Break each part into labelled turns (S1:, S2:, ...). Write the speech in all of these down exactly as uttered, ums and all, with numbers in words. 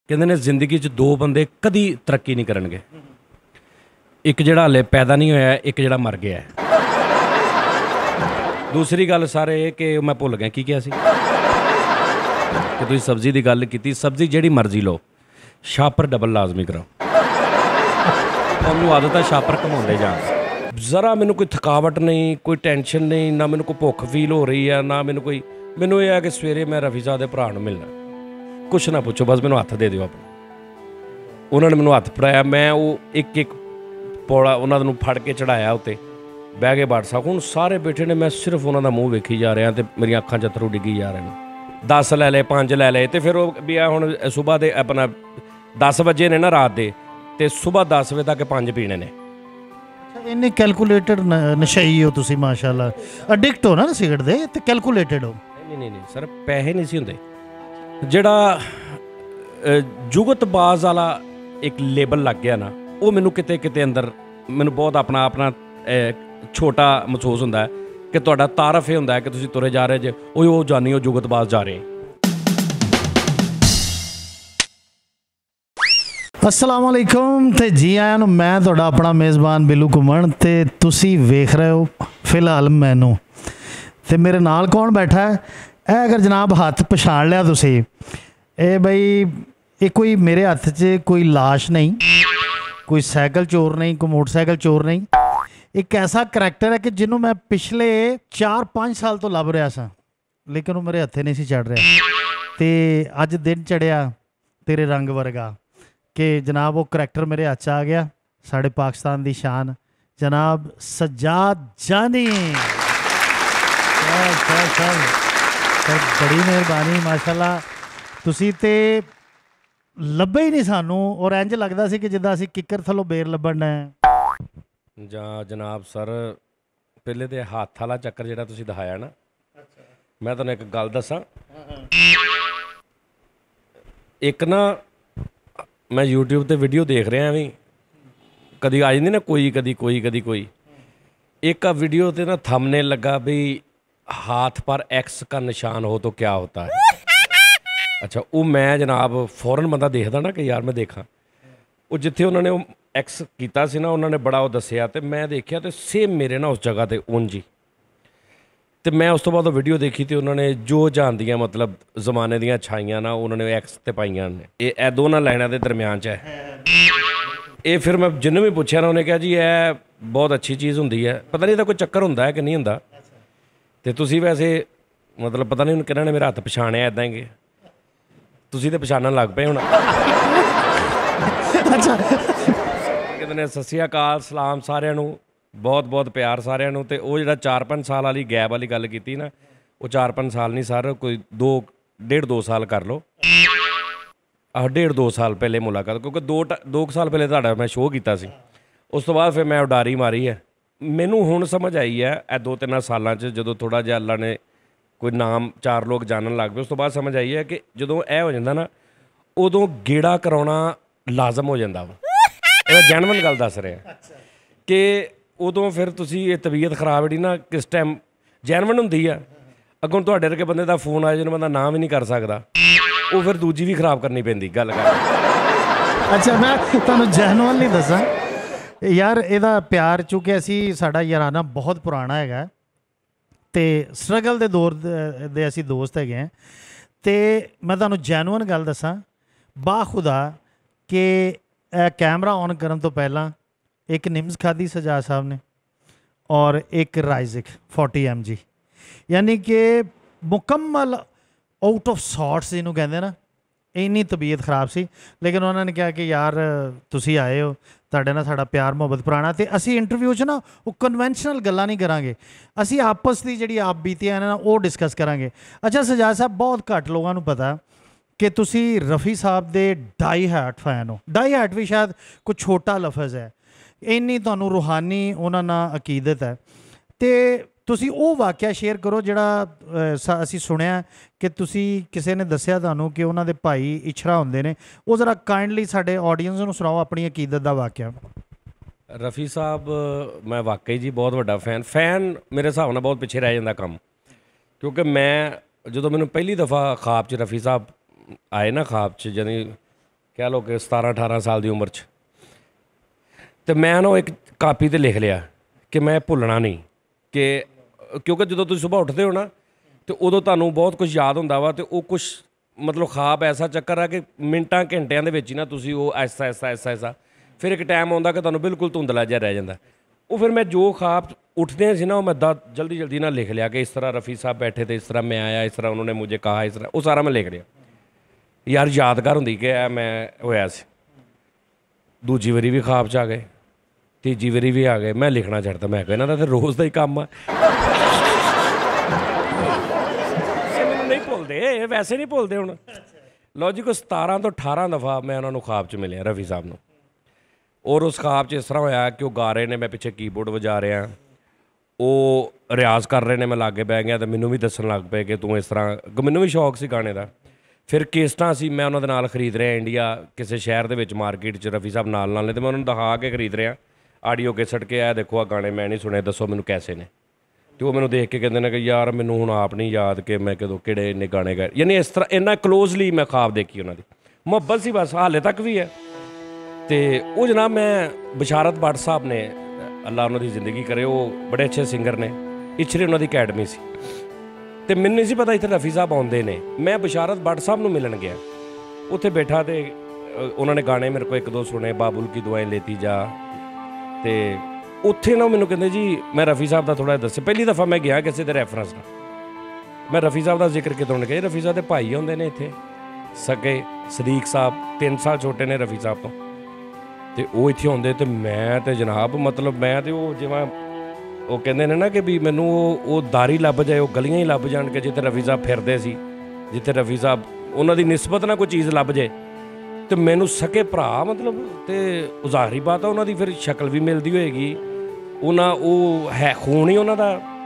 S1: कहते ने जिंदगी च दो बंदे कदी तरक्की नहीं करनगे, एक जिहड़ा हले पैदा नहीं होया, एक जिहड़ा मर गया है। दूसरी गल सारे कि मैं भुल गया की क्या सी कि तुसीं सब्जी की गल की। सब्जी जिहड़ी मर्जी लो, छापर डबल लाजमी कराओ। तुहानूं आदत है छापर घुमाउंदे जाण, जरा मैनूं कोई थकावट नहीं, कोई टेंशन नहीं, ना मैनूं कोई भुख फील हो रही है, ना मैनूं कोई, मैनूं यह है कि सवेरे मैं रफी साहब के भरा नूं मिलना, कुछ ना पूछो, बस मैनूं हत्थ दे दिओ अपना। उन्होंने मैनूं हत्थ फड़ाया, मैं वो एक एक पौड़ा उन्होंने फड़ के चढ़ाया उत्ते, बह गए व्हाट्सएप। हुण सारे बैठे ने, मैं सिर्फ उन्होंने मूँह वेखी जा रहा तो मेरी अखां च अथरू डिग्गी जा रहे हैं। दस लै ले, पाँच लै ले, तो फिर भी आ हुण सुबह के अपना दस बजे ने ना रात के, तो सुबह दस बजे तक पाँच पीने ने।
S2: इन्ने कैलकुलेटेड नशई हो तुसी, माशाअल्लाह। एडिक्ट हो ना सिगरट दे ते कैलकुलेटेड हो।
S1: नहीं नहीं नहीं सर, पैसे नहीं सी हुंदे। जिहड़ा जुगतबाज वाला एक लेबल लग गया ना, वो मैनूं किते किते अंदर मैनूं बहुत अपना अपना छोटा महसूस हुंदा है कि तुहाडा तारफ ये हुंदा है कि तुसीं तुरे जा रहे जे, ओए ओ जानी हो जुगतबाज जा रहे।
S2: अस्सलाम वालेकुम ते जी आया नूं, मैं तुहाडा अपना मेज़बान बिलू घुमन ते तुसी वेख रहे हो फिलहाल मैनू। ते मेरे नाल कौन बैठा है? ए अगर जनाब हत्थ पछाण लिया तुसी, ए बई ये कोई मेरे हत्थ च कोई लाश नहीं, कोई साइकिल चोर नहीं, कोई मोटरसाइकिल चोर नहीं। एक ऐसा करैक्टर है कि जिन्हों मैं पिछले चार पाँच साल तो लभ रहा सा, लेकिन वो मेरे हत्थे नहीं सी चढ़ रहा। तो अज दिन चढ़िया तेरे रंग वर्गा कि जनाब वो करैक्टर मेरे हथ आ गया। साढ़े पाकिस्तान की शान जनाब सज्जाद जानी, चल चल चल चल, बड़ी मेहरबानी माशाल्लाह। तुसी ते ਲੱਭੇ ਹੀ नहीं सानू, और इंज लगता सी कि जिद्दां असीं किकर थल्लों बेर ਲੱਭਣ है।
S1: ਜਾਂ जनाब सर, पहले तो हत्थ वाला चक्कर ਜਿਹੜਾ ਤੁਸੀਂ ਦਿਖਾਇਆ ਨਾ, मैं ਤੁਹਾਨੂੰ एक गल दसा। एक ना मैं यूट्यूब ते वीडियो देख रहा भी, कभी आ जाती ना कोई, कभी कोई, कभी कोई। एक आ वीडियो ते ना थंबनेल लगा भी हाथ पर एक्स का निशान हो तो क्या होता है। अच्छा, वो मैं जनाब फौरन बंदा देखदा ना कि यार मैं देखा, वो जिथे उन्होंने एक्स किया सी ना, उन्होंने बड़ा वो दसिया, तो मैं देखा तो सेम मेरे ना उस जगह पर उंज ही। तो मैं उस तो बाद वीडियो देखी तो उन्होंने जो जानदियाँ मतलब जमाने दियाँ छाइयाँ ना, उन्होंने एक्स ते पाइयां ने। ये दोनों लाइनों के दरम्यान च है ये। फिर मैं जिन्होंने भी पूछा ना, उन्हें कहा जी यह बहुत अच्छी चीज़ होंगी है, पता नहीं कोई चक्कर होंदा है कि नहीं होंदा। तो तुसी वैसे मतलब पता नहीं किन्हों ने मेरा हत्थ पछाणिया इदां ही, तुसी तो पछाणन लग पे हुण। अच्छा, कहते ने सत श्री अकाल, सलाम सारिਆਂ ਨੂੰ, बहुत बहुत प्यार सारिਆਂ ਨੂੰ। ਤੇ ਉਹ ਜਿਹੜਾ चार पाँच साल वाली गैप वाली गल की ना, वो चार पाँच साल नहीं सर, कोई दो डेढ़ दो साल कर लो। आह डेढ़ दो साल पहले मुलाकात, क्योंकि दो दो साल पहले तुहाडा मैं शो किया सी, उस तो बाद फिर मैं उडारी मारी है। मैनू हुण समझ आई है ए दो तीन सालों च, जो थोड़ा जिहा अल्लाह ने कोई नाम चार लोग जानन लग पे, उस तो बाद समझ आई है कि जो यह हो जाता ना, उदों गेड़ा कराउणा लाजम हो जाता वा। ये जैनवन गल दस रहा कि उदों फिर तुसी ये तबीयत खराब जी ना किस टाइम जैनवन हुंदी है, अगों तुहाडे वर्गे बंदे दा फोन आए जिन्होंने बंदा नाम ही नहीं कर सकता, वो फिर दूजी भी खराब करनी पैंदी गल कर।
S2: अच्छा, मैं तुहानूं जैनवन नहीं दसां यार, इहदा प्यार चूँकि असी साडा याराना बहुत पुराना है, तो स्ट्रगल के दौर दे असी दोस्त है। तो मैं तुहानूं जैनवन गल दसां बाखुदा कि कैमरा ऑन करन तो पहला एक निम्स खाधी सजा साहब ने और एक राइजिक फोर्टी एम जी, यानी कि मुकम्मल आउट ऑफ सॉर्ट्स जिन्हों कहते ना, इन्नी तबीयत खराब सी। लेकिन उन्होंने कहा कि यार तुसी आए हो, तुहाडे नाल साडा प्यार मुहब्बत पुराना, तो असी इंटरव्यू च ना वो कन्वेंशनल गल्लां नहीं करांगे, असी आपस की जिहड़ी आप बीतियां ना वो डिस्कस करांगे। अच्छा सजाद साहब, बहुत घੱਟ लोगों को पता कि तुसी रफ़ी साहब दे डाई हैट फैन हो। डाई हैट भी शायद कुछ छोटा लफज है, इन्नी तुहानूं रूहानी उन्हां नाल अकीदत है। तो तुसी वो वाक़या शेयर करो जिहड़ा असी सुनिया कि तुसी किसी ने दस्सिया तुहानूं कि उन्हां दे भाई इछरा हुंदे ने, वो जरा काइंडली साडे ऑडियंस नूं सुणाओ अपनी अकीदत दा वाक़या।
S1: रफ़ी साहब मैं वाकई जी बहुत वड्डा फैन फैन मेरे हिसाब नाल बहुत पिछे रह जाता काम, क्योंकि मैं जो मैनूं पहली दफ़ा ख्वाब च रफ़ी साहब आए ना, ख्वाब च जानी कह लो कि सतारह अठारह साल की उम्र च तो मैं ना एक कापी ते लिख लिया कि मैं भुलना नहीं कि क्योंकि जो तुम सुबह उठते हो ना तो उदों तुहानूं बहुत कुछ याद होंदा वा ते वो कुछ मतलब ख्वाब ऐसा चक्कर आ कि मिनटां घंटिਆਂ ਦੇ ਵਿੱਚ ਹੀ ਨਾ ਤੁਸੀਂ ਉਹ ऐसा ऐसा ऐसा ऐसा फिर एक टाइम आउंदा कि तुहानूं बिल्कुल धुंधला जिहा रह जांदा वो फिर मैं जो ख्वाब उठते सी ना वो मैं दा जल्दी जल्दी ना लिख लिया कि इस तरह रफ़ी साहब बैठे थे, इस तरह मैं आया, इस तरह उन्होंने मुझे कहा, इस तरह वो सारा मैं लिख लिया यार यादगार होंदी कि ऐ मैं होया सी। दूजी वारी भी ख्वाब च आ गए, तीजी वारी भी आ गए, मैं लिखना छड्डता। मैं कहा इन्हां दा ते रोज़ दा ही काम आ, मैनूं नहीं भुलदे, वैसे नहीं भुलदे हुण। लो जी कोई सतारह तो अठारह दफ़ा मैं उन्होंने ख्वाब च मिलिया रफ़ी साहब नूं और उस ख्वाब च इस तरह होया कि वो गा रहे ने, मैं पिछे कीबोर्ड वजा रहा, वो रियाज कर रहे हैं, मैं लागे बह गया तो मैनू भी दसन लग पे कि तू इस तरह, मैनू भी शौक से गाने का। फिर केसटां सी मैं उन्होंने नाल खरीद रहा इंडिया किसी शहर के विच मार्केट च रफ़ी साहब नाल नाल ने, तो मैं उन्होंने दिखा के खरीद रहा आडियो केसट के आ देखो आ गाने मैं नहीं सुने, दसो मैनू कैसे ने। तो वो मैनू देख के कहते हैं कि यार मैनू हुण आप नहीं याद कि मैं कदों किहड़े इन्ने गाने गाए, यानी इस तरह इन्ना क्लोजली मैं ख्वाब देखी उन्होंने, मुहब्बत सी बस हाले तक भी है। तो वो जनाब मैं बशारत भट्ट साहब ने, अल्लाह उन्होंने ज़िंदगी करे, वो बड़े अच्छे सिंगर ने, इछरे उन्होंने अकैडमी सी, तो मैनू नहीं सी पता इत्थे रफ़ी साहब आउंदे ने। मैं बशारत भट्ट साहब नूं मिलन गया, उत्थे बैठा तो उन्होंने गाने मेरे को एक दो सुने, बाबुल की दुआएं लेती जा, तो उत्थे ना मैनू कहते जी मैं रफ़ी साहब का थोड़ा दस, पहली दफ़ा मैं गया किसी के रैफरेंस का, मैं रफ़ी साहब का जिक्र कितों ने कहा रफ़ी साहब के भाई होंदे ने इत्थे सके, सदीक साहब तीन साल छोटे ने रफ़ी साहब तो, तो वो इत्थे आउंदे तो मैं तो जनाब मतलब मैं तो वो जिवें वो कहते हैं ना कि भी मैनू वो दारी लभ जाए, वो गलियां ही लभ जान के जिथे रफ़ी साहब फिरदे सी, जिथे रफ़ी साहब उन्हां दी निस्बत ना कोई चीज़ लभ जाए, तो मैनू सके भरा मतलब, तो ज़ाहरी बात है उन्हां दी फिर शक्ल भी मिलती होएगी, उन्हां वो है खून ही उन्हां दा।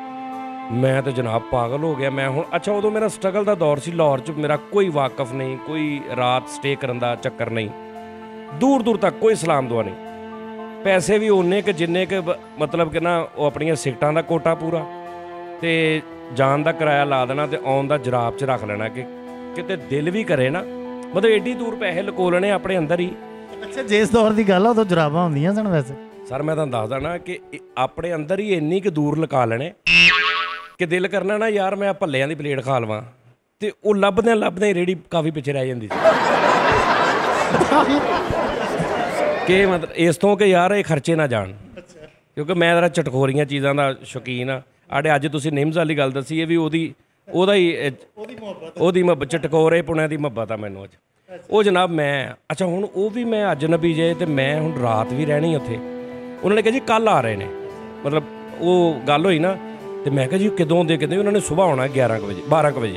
S1: मैं तो जनाब पागल हो गया। मैं हुण अच्छा उदों मेरा स्ट्रगल का दौर सी, लाहौर च मेरा कोई वाकफ नहीं, कोई रात स्टे करन दा चक्कर नहीं, दूर दूर तक कोई सलाम दुआ नहीं, पैसे भी उन्ने के जिन्ने के मतलब कि ना वो अपनियां सिगटां दा कोटा पूरा, तो जान का किराया ला देना, तो आउण दा जराब च रख लेना कि किते दिल भी करे ना, मतलब एडी दूर पैसे लको लेने अपने अंदर ही।
S2: अच्छा जिस दौर की गल उदों जराबां होंदियां सन वैसे
S1: सर मैं तुहानूं दसदा ना कि अपने अंदर ही इन्नी कि दूर लका लेने कि दिल करना ना यार मैं भल्लियां दी प्लेट खा लवां, ते ओह लभदे लभदे रेहड़ी काफ़ी पिछे रह जांदी सी कि मतलब इस तो कि यार ये खर्चे ना जान, क्योंकि मैं जरा चटखोरियां चीज़ां दा शौकीन आ। आड़े अज तुसीं निम्स वाली गल दसी, ये भी ओहदी ओहदा ही ओहदी मुहब्बत चटकोरे पुणे दी मुहब्बत आ मैनूं अज। वो जनाब मैं अच्छा हुण वो भी मैं अजनबी जे, तो मैं हुण रात भी रहनी उत्थे, उन्होंने कहा जी कल आ रहे हैं, मतलब वो गल होई ना, तो मैं कहा जी कदों दे, कहते उन्होंने सुबह आना ग्यारह बजे बारह बजे।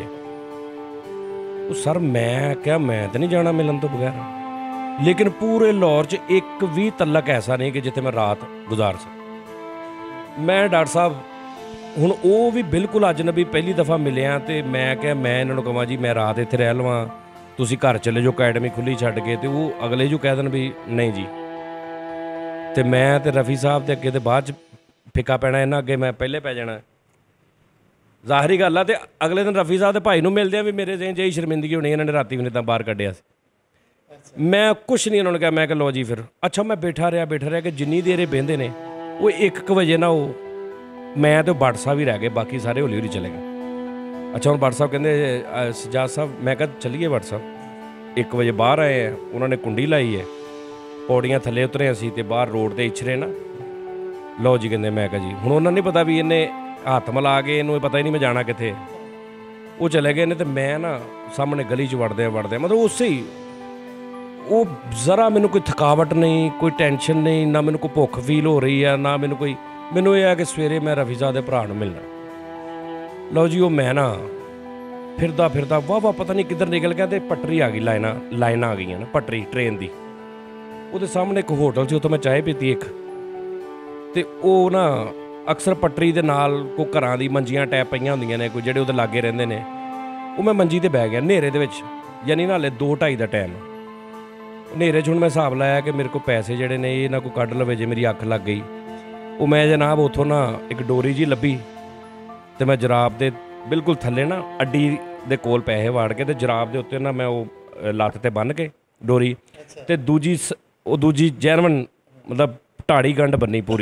S1: सर मैं क्या मैं तो नहीं जाना मिलन तो बगैर, लेकिन पूरे लाहौर च एक भी तलक ऐसा नहीं कि जिथे मैं रात गुजार सक। मैं डॉक्टर साहब हुण वो भी बिल्कुल अजनबी पहली दफ़ा मिलिया, तो मैं क्या मैं इन्होंने कहा जी मैं रात इत्थे रह लवां, तुसीं घर चले जाओ अकैडमी खुली छड्ड के, तो वो अगले जो कह देन भी नहीं जी, तो मैं तो रफ़ी साहब के अगे तो बाद फिक्का पैना, इन्हां अगे मैं पहले पै जाना। ज़ाहरी गल आ, तो अगले दिन रफ़ी साहब के भाई नूं मिलदे भी मेरे जेन जी शर्मिंदगी होनी, इन्होंने राती भी नहीं बाहर कढ़िया। मैं कुछ नहीं उन्होंने कहा, मैं कहा लो जी फिर अच्छा मैं बैठा रहा बैठा रहा कि जिन्नी देर बहते ने वो एक एक बजे ना, वो मैं तो भट्ट साहब ही रह गए, बाकी सारे हौली हौली चले गए। अच्छा हम भट्ट साहब कहते सजाद साहब, मैं कहा चलिए भट्ट साहब, एक बजे बाहर आए हैं, उन्होंने कुंडी लाई है, पौड़ियाँ थले उतरे असी, तो बाहर रोड पर इछरे ना, लो जी कहते, मैं कहा जी हुण उन्होंने नहीं पता भी इन्हें हत्थ मिला के, इन्हूं पता ही नहीं मैं जाना कित्थे, वो चले गए ने, तो मैं ना सामने गली च वड़दे वड़दे मतलब उस ही वो जरा मैनू कोई थकावट नहीं, कोई टेंशन नहीं, ना मैनू कोई भुख फील हो रही है, ना मैनू कोई, मैनू यह है कि सवेरे मैं रफ़ी साहब के भरा नूं मिलना। लो जी वो मैं ना फिरदा फिरदा वाह वाह पता नहीं किधर निकल गया, तो पटरी आ गई, लाइना लाइना आ गई ना पटरी ट्रेन की, वो सामने एक होटल से, उत्थों मैं चाय पीती एक, तो वो ना अक्सर पटरी के नाल को घरां दी मंजियां टैप पईयां हुंदियां ने, कोई जिहड़े उहदे लागे रहिंदे ने, वो मैं मंजी ते बह गया नेरे दे विच, यानी ना हले दो ढाई का टाइम, नेरे च हुण मैं हिसाब लाया कि मेरे को पैसे जिहड़े ने ये ना कोई कढ लवे जे मेरी अख लग गई। वो मैं जनाब उत्थों ना एक डोरी जी लभी, तो मैं जराब दे बिल्कुल थल्ले ना अड्डी दे कोल पैसे वाड़ के, तो जराब दे उत्ते ना मैं वो लत्त ते बन के डोरी ਤੇ ਦੂਜੀ ਸ- ਉਹ ਦੂਜੀ ਜੈਰਮਨ ਮਤਲਬ ਢਾੜੀ ਗੰਢ ਬੰਨੀ ਪੂਰੀ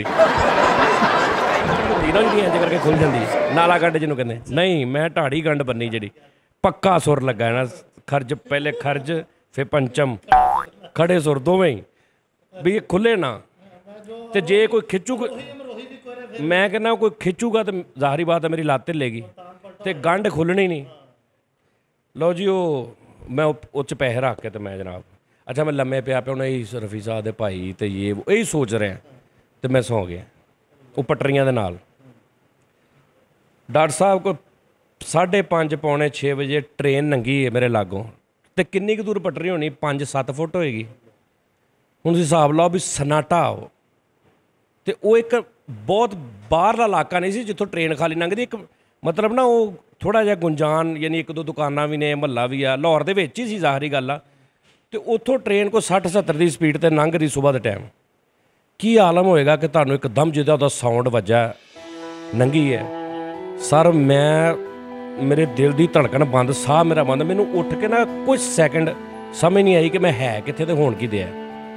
S1: ਤੀਰਾਂ ਜਿਹੜੀ ਇੰਜ ਕਰਕੇ ਖੁੱਲ ਜਾਂਦੀ ਨਾਲਾ ਗੰਢ ਜਿਹਨੂੰ ਕਹਿੰਦੇ ਨਹੀਂ ਮੈਂ ਢਾੜੀ ਗੰਢ ਬੰਨੀ ਜਿਹੜੀ ਪੱਕਾ ਸੁਰ ਲੱਗਾ ਨਾ ਖਰਜ ਪਹਿਲੇ ਖਰਜ ਫਿਰ ਪੰਚਮ ਖੜੇ ਸੁਰ ਦੋਵੇਂ ਹੀ ਵੀ ਇਹ ਖੁੱਲੇ ਨਾ ਤੇ ਜੇ ਕੋਈ ਖਿੱਚੂ ਮੈਂ ਕਹਿੰਦਾ ਕੋਈ ਖਿੱਚੂਗਾ ਤਾਂ ਜ਼ਾਹਰੀ ਬਾਤ ਹੈ ਮੇਰੀ ਲੱਤ ਹਿੱਲੇਗੀ ਤੇ ਗੰਢ ਖੁੱਲਣੀ ਨਹੀਂ। ਲਓ ਜੀ ਉਹ ਮੈਂ ਉਹ 'ਚ ਪੈਸੇ ਰੱਖ ਕੇ ਤੇ ਮੈਂ ਜਨਾਬ ਅੱਛਾ ਮੈਂ ਲੰਮੇ ਪਿਆ ਪਿਆ ਹੁਣ ਇਹੀ ਰਫੀ ਸਾਹਿਬ ਦੇ ਭਾਈ ਤੇ ਇਹ ਇਹੀ ਸੋਚ ਰਿਹਾ ਤੇ ਮੈਂ ਸੌਂ ਗਿਆ ਉਹ ਪਟਰੀਆਂ ਦੇ ਨਾਲ। ਡਾਕਟਰ ਸਾਹਿਬ ਕੋਈ ਸਾਢੇ ਪੰਜ ਪੌਣੇ ਛੇ ਵਜੇ ਟ੍ਰੇਨ ਲੰਘੀ ਹੈ ਮੇਰੇ ਲਾਗੋਂ ਤੇ ਕਿੰਨੀ ਕੁ ਦੂਰ ਪਟਰੀ ਹੋਣੀ ਪੰਜ ਸੱਤ ਫੁੱਟ ਹੋਏਗੀ। ਹੁਣ ਤੁਸੀਂ ਹਿਸਾਬ ਲਾਓ ਵੀ ਸਨਾਟਾ ਉਹ ਤੇ ਉਹ ਇੱਕ ਬਹੁਤ ਬਾਹਰਲਾ ਇਲਾਕਾ ਨਹੀਂ ਸੀ ਜਿੱਥੋਂ ਟ੍ਰੇਨ ਖਾਲੀ ਲੰਘਦੀ ਇੱਕ ਮਤਲਬ ਨਾ ਉਹ ਥੋੜ੍ਹਾ ਜਿਹਾ ਗੁੰਜਾਨ ਯਾਨੀ ਇੱਕ ਦੋ ਦੁਕਾਨਾਂ ਵੀ ਨੇ ਮਹੱਲਾ ਵੀ ਆ ਲਾਹੌਰ ਦੇ ਵਿੱਚ ਹੀ ਸੀ ਜ਼ਾਹਰੀ ਗੱਲ ਆ ਤੇ ਉੱਥੋਂ ਟ੍ਰੇਨ ਕੋਈ ਸੱਠ ਸੱਤਰ ਦੀ ਸਪੀਡ ਤੇ ਲੰਘ ਰਹੀ ਸੁਬਾਹ ਦੇ ਟਾਈਮ। ਕੀ ਆਲਮ ਹੋਏਗਾ ਕਿ ਤੁਹਾਨੂੰ ਇੱਕਦਮ ਜਿਹਦਾ ਉਹਦਾ ਸਾਊਂਡ ਵੱਜਾ ਲੰਘੀ ਹੈ ਸਰ ਮੈਂ ਮੇਰੇ ਦਿਲ ਦੀ ਧੜਕਣ ਬੰਦ ਸਾਹ ਮੇਰਾ ਬੰਦ ਮੈਨੂੰ ਉੱਠ ਕੇ ਨਾ ਕੁਝ ਸੈਕਿੰਡ ਸਮਝ ਨਹੀਂ ਆਈ ਕਿ ਮੈਂ ਹੈ ਕਿੱਥੇ ਤੇ ਹੋਣ ਕੀ ਦਿਆ।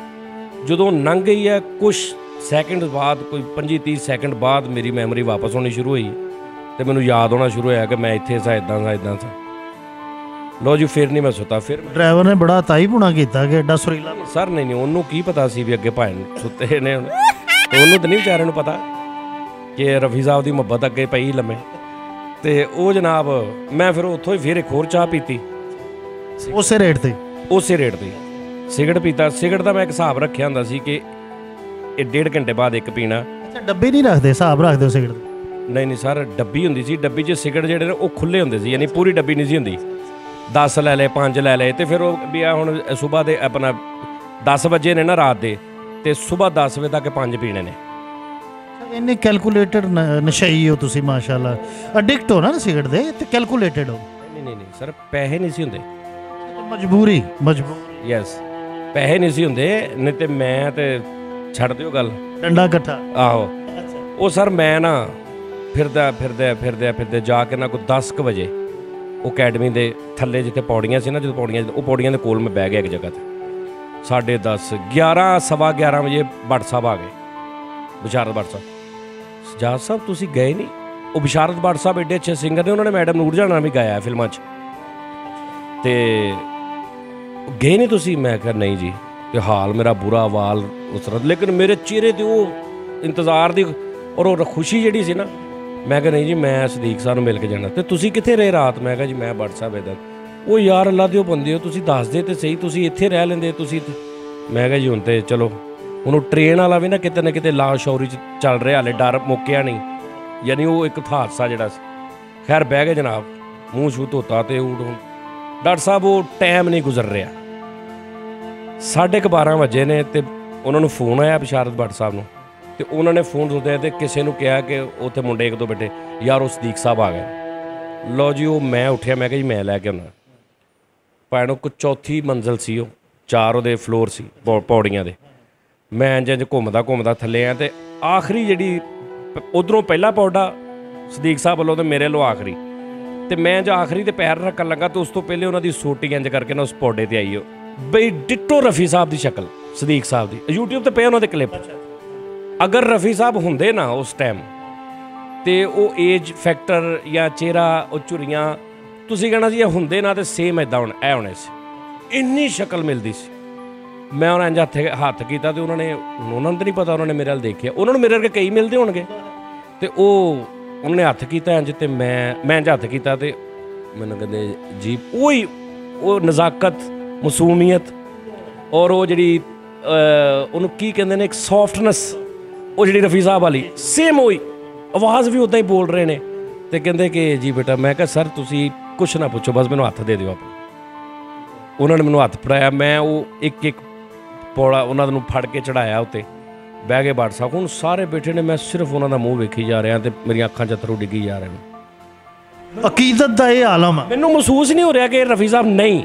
S1: ਜਦੋਂ ਲੰਘ ਗਈ ਹੈ ਕੁਝ ਸੈਕਿੰਡ ਬਾਅਦ ਕੋਈ ਪੰਜੀ ਤੀਹ ਸੈਕਿੰਡ ਬਾਅਦ ਮੇਰੀ ਮੈਮਰੀ ਵਾਪਸ ਹੋਣੀ ਸ਼ੁਰੂ ਹੋਈ ਤੇ ਮੈਨੂੰ ਯਾਦ ਆਉਣਾ ਸ਼ੁਰੂ ਹੋਇਆ ਕਿ ਮੈਂ ਇੱਥੇ ਸਾਂ ਇੱਦਾਂ ਸਾਂ ਇੱਦਾਂ ਸਾਂ। ਲਓ ਜੀ ਫਿਰ ਨਹੀਂ ਮੈਂ ਸੁੱਤਾ। ਫਿਰ
S2: ਡਰਾਈਵਰ ਨੇ ਬੜਾ ਤਾਈਪੁਣਾ ਕੀਤਾ ਕਿ ਐਡਾ ਸੁਰੀਲਾ
S1: ਸਰ ਨਹੀਂ ਨਹੀਂ ਉਹਨੂੰ ਕੀ ਪਤਾ ਸੀ ਵੀ ਅੱਗੇ ਭਾਈ ਸੁੱਤੇ ਨੇ ਹੁਣ ਤੇ ਉਹਨੂੰ ਤਾਂ ਨਹੀਂ ਵਿਚਾਰੇ ਨੂੰ ਪਤਾ ਕਿ ਰਫੀ ਸਾਹਿਬ ਦੀ ਮੁਹੱਬਤ ਅੱਗੇ ਪਈ ਲੰਮੇ ਤੇ ਉਹ ਜਨਾਬ ਮੈਂ ਫਿਰ ਉੱਥੋਂ ਹੀ ਫਿਰ ਇੱਕ ਹੋਰ ਚਾਹ ਪੀਤੀ
S2: ਉਸੇ ਰੇਟ ਤੇ
S1: ਉਸੇ ਰੇਟ ਤੇ ਸਿਗਰਟ ਪੀਤਾ। ਸਿਗਰਟ ਦਾ ਮੈਂ ਇੱਕ ਹਿਸਾਬ ਰੱਖਿਆ ਹੁੰਦਾ ਸੀ ਕਿ ਇਹ ਡੇਢ ਘੰਟੇ ਬਾਅਦ ਇੱਕ ਪੀਣਾ।
S2: ਅੱਛਾ ਡੱਬੇ ਨਹੀਂ ਰੱਖਦੇ ਹਿਸਾਬ ਰੱਖਦੇ ਹੋ ਸਿਗਰਟ
S1: ਨਹੀਂ ਨਹੀਂ ਸਰ ਡੱਬੀ ਹੁੰਦੀ ਸੀ ਡੱਬੀ 'ਚ ਸਿਗਰਟ ਜਿਹੜੇ ਨੇ ਉਹ ਖੁੱਲ੍ਹੇ ਹੁੰਦੇ ਸੀ ਯਾਨੀ ਪੂਰੀ ਡੱਬੀ ਨਹੀਂ ਸੀ ਹੁੰਦੀ। ਦਸ ਲੈ ਲਏ ਪੰਜ ਲੈ ਲਏ ਤੇ ਫਿਰ ਉਹ ਵੀ ਆ ਹੁਣ ਸੁਬਾਹ ਦੇ ਆਪਣਾ ਦਸ ਵਜੇ ਨੇ ਨਾ ਰਾਤ ਦੇ ਤੇ ਸੁਬਾਹ ਦਸ ਵਜੇ ਤੱਕ ਪੰਜ ਪੀਣੇ ਨੇ।
S2: ਇੰਨੇ ਕੈਲਕੂਲੇਟਡ ਨਸ਼ਈ ਹੋ ਤੁਸੀਂ ਮਾਸ਼ਾਅੱਲਾ ਐਡਿਕਟ ਹੋ ਨਾ ਸਿਗਰਟ ਦੇ ਤੇ ਕੈਲਕੂਲੇਟਡ ਹੋ।
S1: ਨਹੀਂ ਨਹੀਂ ਨਹੀਂ ਸਰ ਪੈਸੇ ਨਹੀਂ ਸੀ ਹੁੰਦੇ
S2: ਮਜਬੂਰੀ ਮਜਬੂਰੀ
S1: ਯੈਸ ਪੈਸੇ ਨਹੀਂ ਸੀ ਹੁੰਦੇ ਨਹੀਂ ਤੇ ਮੈਂ ਤੇ ਛੱਡ ਦਿਓ ਗੱਲ
S2: ਡੰਡਾ ਇਕੱਠਾ
S1: ਆਹੋ ਉਹ ਸਰ ਮੈਂ ਨਾ ਫਿਰਦਾ ਫਿਰਦਾ ਫਿਰਦਾ ਫਿਰਦੇ ਜਾ ਕੇ ਨਾ ਕੋਈ ਦਸ ਕੁ ਵਜੇ ਉਹ ਅਕੈਡਮੀ ਦੇ ਥੱਲੇ ਜਿੱਥੇ ਪੌੜੀਆਂ ਸੀ ਨਾ ਜਦੋਂ ਪੌੜੀਆਂ ਉਹ ਪੌੜੀਆਂ ਦੇ ਕੋਲ ਮੈਂ ਬਹਿ ਗਿਆ ਇੱਕ ਜਗ੍ਹਾ 'ਤੇ ਸਾਢੇ ਦਸ ਗਿਆਰਾਂ ਸਵਾ ਗਿਆਰਾਂ ਵਜੇ ਭੱਟ ਸਾਹਿਬ ਆ ਗਏ ਬਿਸ਼ਾਰਤ ਭੱਟ ਸਾਹਿਬ। ਸਜਾਦ ਸਾਹਿਬ ਤੁਸੀਂ ਗਏ ਨਹੀਂ? ਉਹ ਬਿਸ਼ਾਰਤ ਭੱਟ ਸਾਹਿਬ ਐਡੇ ਅੱਛੇ ਸਿੰਗਰ ਨੇ ਉਹਨਾਂ ਨੇ ਮੈਡਮ ਨੂਰਜਹਾਨ ਨਾਲ ਵੀ ਗਾਇਆ ਫਿਲਮਾਂ 'ਚ ਤੇ ਗਏ ਨਹੀਂ ਤੁਸੀਂ? ਮੈਂ ਕਿਹਾ ਨਹੀਂ ਜੀ ਕਿ ਹਾਲ ਮੇਰਾ ਬੁਰਾ ਹਾਲ ਉਸ ਤਰ੍ਹਾਂ ਲੇਕਿਨ ਮੇਰੇ ਚਿਹਰੇ 'ਤੇ ਉਹ ਇੰਤਜ਼ਾਰ ਦੀ ਔਰ ਉਹ ਖੁਸ਼ੀ ਜਿਹੜੀ ਸੀ ਨਾ ਮੈਂ ਕਿਹਾ ਨਹੀਂ ਜੀ ਮੈਂ ਸਦੀਕ ਸਾਹਿਬ ਨੂੰ ਮਿਲ ਕੇ ਜਾਣਾ। ਤੇ ਤੁਸੀਂ ਕਿੱਥੇ ਰਹੇ ਰਾਤ? ਮੈਂ ਕਿਹਾ ਜੀ ਮੈਂ ਭੱਟ ਸਾਹਿਬ ਇੱਦਾਂ। ਉਹ ਯਾਰ ਅੱਲਾ ਦੇ ਉਹ ਬੰਦੇ ਹੋ ਤੁਸੀਂ ਦੱਸਦੇ ਤੇ ਸਹੀ ਤੁਸੀਂ ਇੱਥੇ ਰਹਿ ਲੈਂਦੇ ਤੁਸੀਂ। ਮੈਂ ਕਿਹਾ ਜੀ ਹੁਣ ਤੇ ਚਲੋ ਹੁਣ ਉਹ ਟ੍ਰੇਨ ਵਾਲਾ ਵੀ ਨਾ ਕਿਤੇ ਨਾ ਕਿਤੇ ਲਾਸ਼ੌਰੀ 'ਚ ਚੱਲ ਰਿਹਾ ਹਾਲੇ ਡਰ ਮੁੱਕਿਆ ਨਹੀਂ ਯਾਨੀ ਉਹ ਇੱਕ ਹਾਦਸਾ ਜਿਹੜਾ ਸੀ। ਖੈਰ ਬਹਿ ਗਏ ਜਨਾਬ ਮੂੰਹ ਛੂ ਧੋਤਾ ਤੇ ਉਹ ਡਾਕਟਰ ਸਾਹਿਬ ਉਹ ਟਾਈਮ ਨਹੀਂ ਗੁਜ਼ਰ ਰਿਹਾ ਸਾਢੇ ਕੁ ਬਾਰਾਂ ਵਜੇ ਨੇ ਤੇ ਉਹਨਾਂ ਨੂੰ ਫੋਨ ਆਇਆ ਬਿਸ਼ਾਰਤ ਭੱਟ ਸਾਹਿਬ ਨੂੰ ਤੇ ਉਹਨਾਂ ਨੇ ਫੋਨ ਸੁਣਦੇ ਤੇ ਕਿਸੇ ਨੂੰ ਕਿਹਾ ਕਿ ਉੱਥੇ ਮੁੰਡੇ ਇੱਕ ਦੋ ਬੈਠੇ ਯਾਰ ਉਹ ਸਦੀਕ ਸਾਹਿਬ ਆ ਗਏ। ਲਓ ਜੀ ਉਹ ਮੈਂ ਉੱਠਿਆ ਮੈਂ ਕਿਹਾ ਜੀ ਮੈਂ ਲੈ ਕੇ ਆਉਣਾ ਭੈਣੋ ਕੋ ਚੌਥੀ ਮੰਜ਼ਿਲ ਸੀ ਉਹ ਚਾਰ ਉਹਦੇ ਫਲੋਰ ਸੀ ਪੌ ਪੌੜੀਆਂ ਦੇ। ਮੈਂ ਇੰਝ ਇੰਝ ਘੁੰਮਦਾ ਘੁੰਮਦਾ ਥੱਲੇ ਆ ਤੇ ਆਖਰੀ ਜਿਹੜੀ ਉੱਧਰੋਂ ਪਹਿਲਾ ਪੌੜਾ ਸਦੀਕ ਸਾਹਿਬ ਵੱਲੋਂ ਤੇ ਮੇਰੇ ਵੱਲੋਂ ਆਖਰੀ ਤੇ ਮੈਂ ਜੋ ਆਖਰੀ ਤੇ ਪੈਰ ਰੱਖਣ ਲੱਗਾ ਤੇ ਉਸ ਤੋਂ ਪਹਿਲੇ ਉਹਨਾਂ ਦੀ ਸੋਟੀ ਇੰਝ ਕਰਕੇ ਨਾ ਉਸ ਪੌੜੇ ਤੇ ਆਈ ਉਹ ਬਈ ਡਿੱਟੋ ਰਫੀ ਸਾਹਿਬ ਦੀ ਸ਼ਕਲ ਸਦੀਕ ਸਾਹਿਬ ਦੀ YouTube ਤੇ ਪਏ ਉਹਨਾਂ ਦੇ ਕਲਿੱਪ। ਅਗਰ ਰਫੀ ਸਾਹਿਬ ਹੁੰਦੇ ਨਾ ਉਸ ਟਾਈਮ ਤੇ ਉਹ ਏਜ ਫੈਕਟਰ ਜਾਂ ਚਿਹਰਾ ਉਹ ਝੁਰੀਆਂ ਤੁਸੀਂ ਕਹਿਣਾ ਸੀ ਇਹ ਹੁੰਦੇ ਨਾ ਤੇ ਸੇਮ ਇੱਦਾਂ ਹੁਣ ਇਹ ਹੋਣੇ ਸੀ ਇੰਨੀ ਸ਼ਕਲ ਮਿਲਦੀ ਸੀ। ਮੈਂ ਉਹਨਾਂ ਇੰਝ ਹੱਥ ਹੱਥ ਕੀਤਾ ਤੇ ਉਹਨਾਂ ਨੇ ਉਹਨਾਂ ਨੂੰ ਤਾਂ ਨਹੀਂ ਪਤਾ ਉਹਨਾਂ ਨੇ ਮੇਰੇ ਵੱਲ ਦੇਖਿਆ ਉਹਨਾਂ ਨੂੰ ਮੇਰੇ ਵਰਗੇ ਕਈ ਮਿਲਦੇ ਹੋਣਗੇ ਤੇ ਉਹ ਉਹਨਾਂ ਨੇ ਹੱਥ ਕੀਤਾ ਇੰਝ ਤੇ ਮੈਂ ਮੈਂ ਇੰਝ ਹੱਥ ਕੀਤਾ ਤੇ ਮੈਨੂੰ ਕਹਿੰਦੇ ਜੀ ਉਹੀ ਉਹ ਨਜ਼ਾਕਤ ਮਾਸੂਮੀਅਤ ਔਰ ਉਹ ਜਿਹੜੀ ਉਹਨੂੰ ਕੀ ਕਹਿੰਦੇ ਨੇ ਇੱਕ ਸੌਫਟਨੈਸ ਉਹ ਜਿਹੜੀ ਰਫੀ ਸਾਹਿਬ ਵਾਲੀ ਸੇਮ ਹੋਈ ਆਵਾਜ਼ ਵੀ ਉੱਦਾਂ ਹੀ ਬੋਲ ਰਹੇ ਨੇ ਤੇ ਕਹਿੰਦੇ ਕਿ ਜੀ ਬੇਟਾ ਮੈਂ ਕਿਹਾ ਸਰ ਤੁਸੀਂ ਕੁਛ ਨਾ ਪੁੱਛੋ ਬਸ ਮੈਨੂੰ ਹੱਥ ਦੇ ਦਿਓ ਆਪਣਾ। ਉਹਨਾਂ ਨੇ ਮੈਨੂੰ ਹੱਥ ਫੜਾਇਆ ਮੈਂ ਉਹ ਇੱਕ ਇੱਕ ਪੌੜਾ ਉਹਨਾਂ ਨੂੰ ਫੜ ਕੇ ਚੜਾਇਆ ਉੱਤੇ ਬਹਿ ਗਏ ਭੱਟ ਸਾਹਿਬ। ਹੁਣ ਸਾਰੇ ਬੈਠੇ ਨੇ ਮੈਂ ਸਿਰਫ ਉਹਨਾਂ ਦਾ ਮੂੰਹ ਵੇਖੀ ਜਾ ਰਿਹਾ ਤੇ ਮੇਰੀਆਂ ਅੱਖਾਂ 'ਚ ਅੱਥਰੂ ਡਿੱਗੀ ਜਾ ਰਹੇ ਨੇ।
S2: ਅਕੀਦਤ ਦਾ ਇਹ ਆਲਮ ਆ
S1: ਮੈਨੂੰ ਮਹਿਸੂਸ ਨਹੀਂ ਹੋ ਰਿਹਾ ਕਿ ਰਫੀ ਸਾਹਿਬ ਨਹੀਂ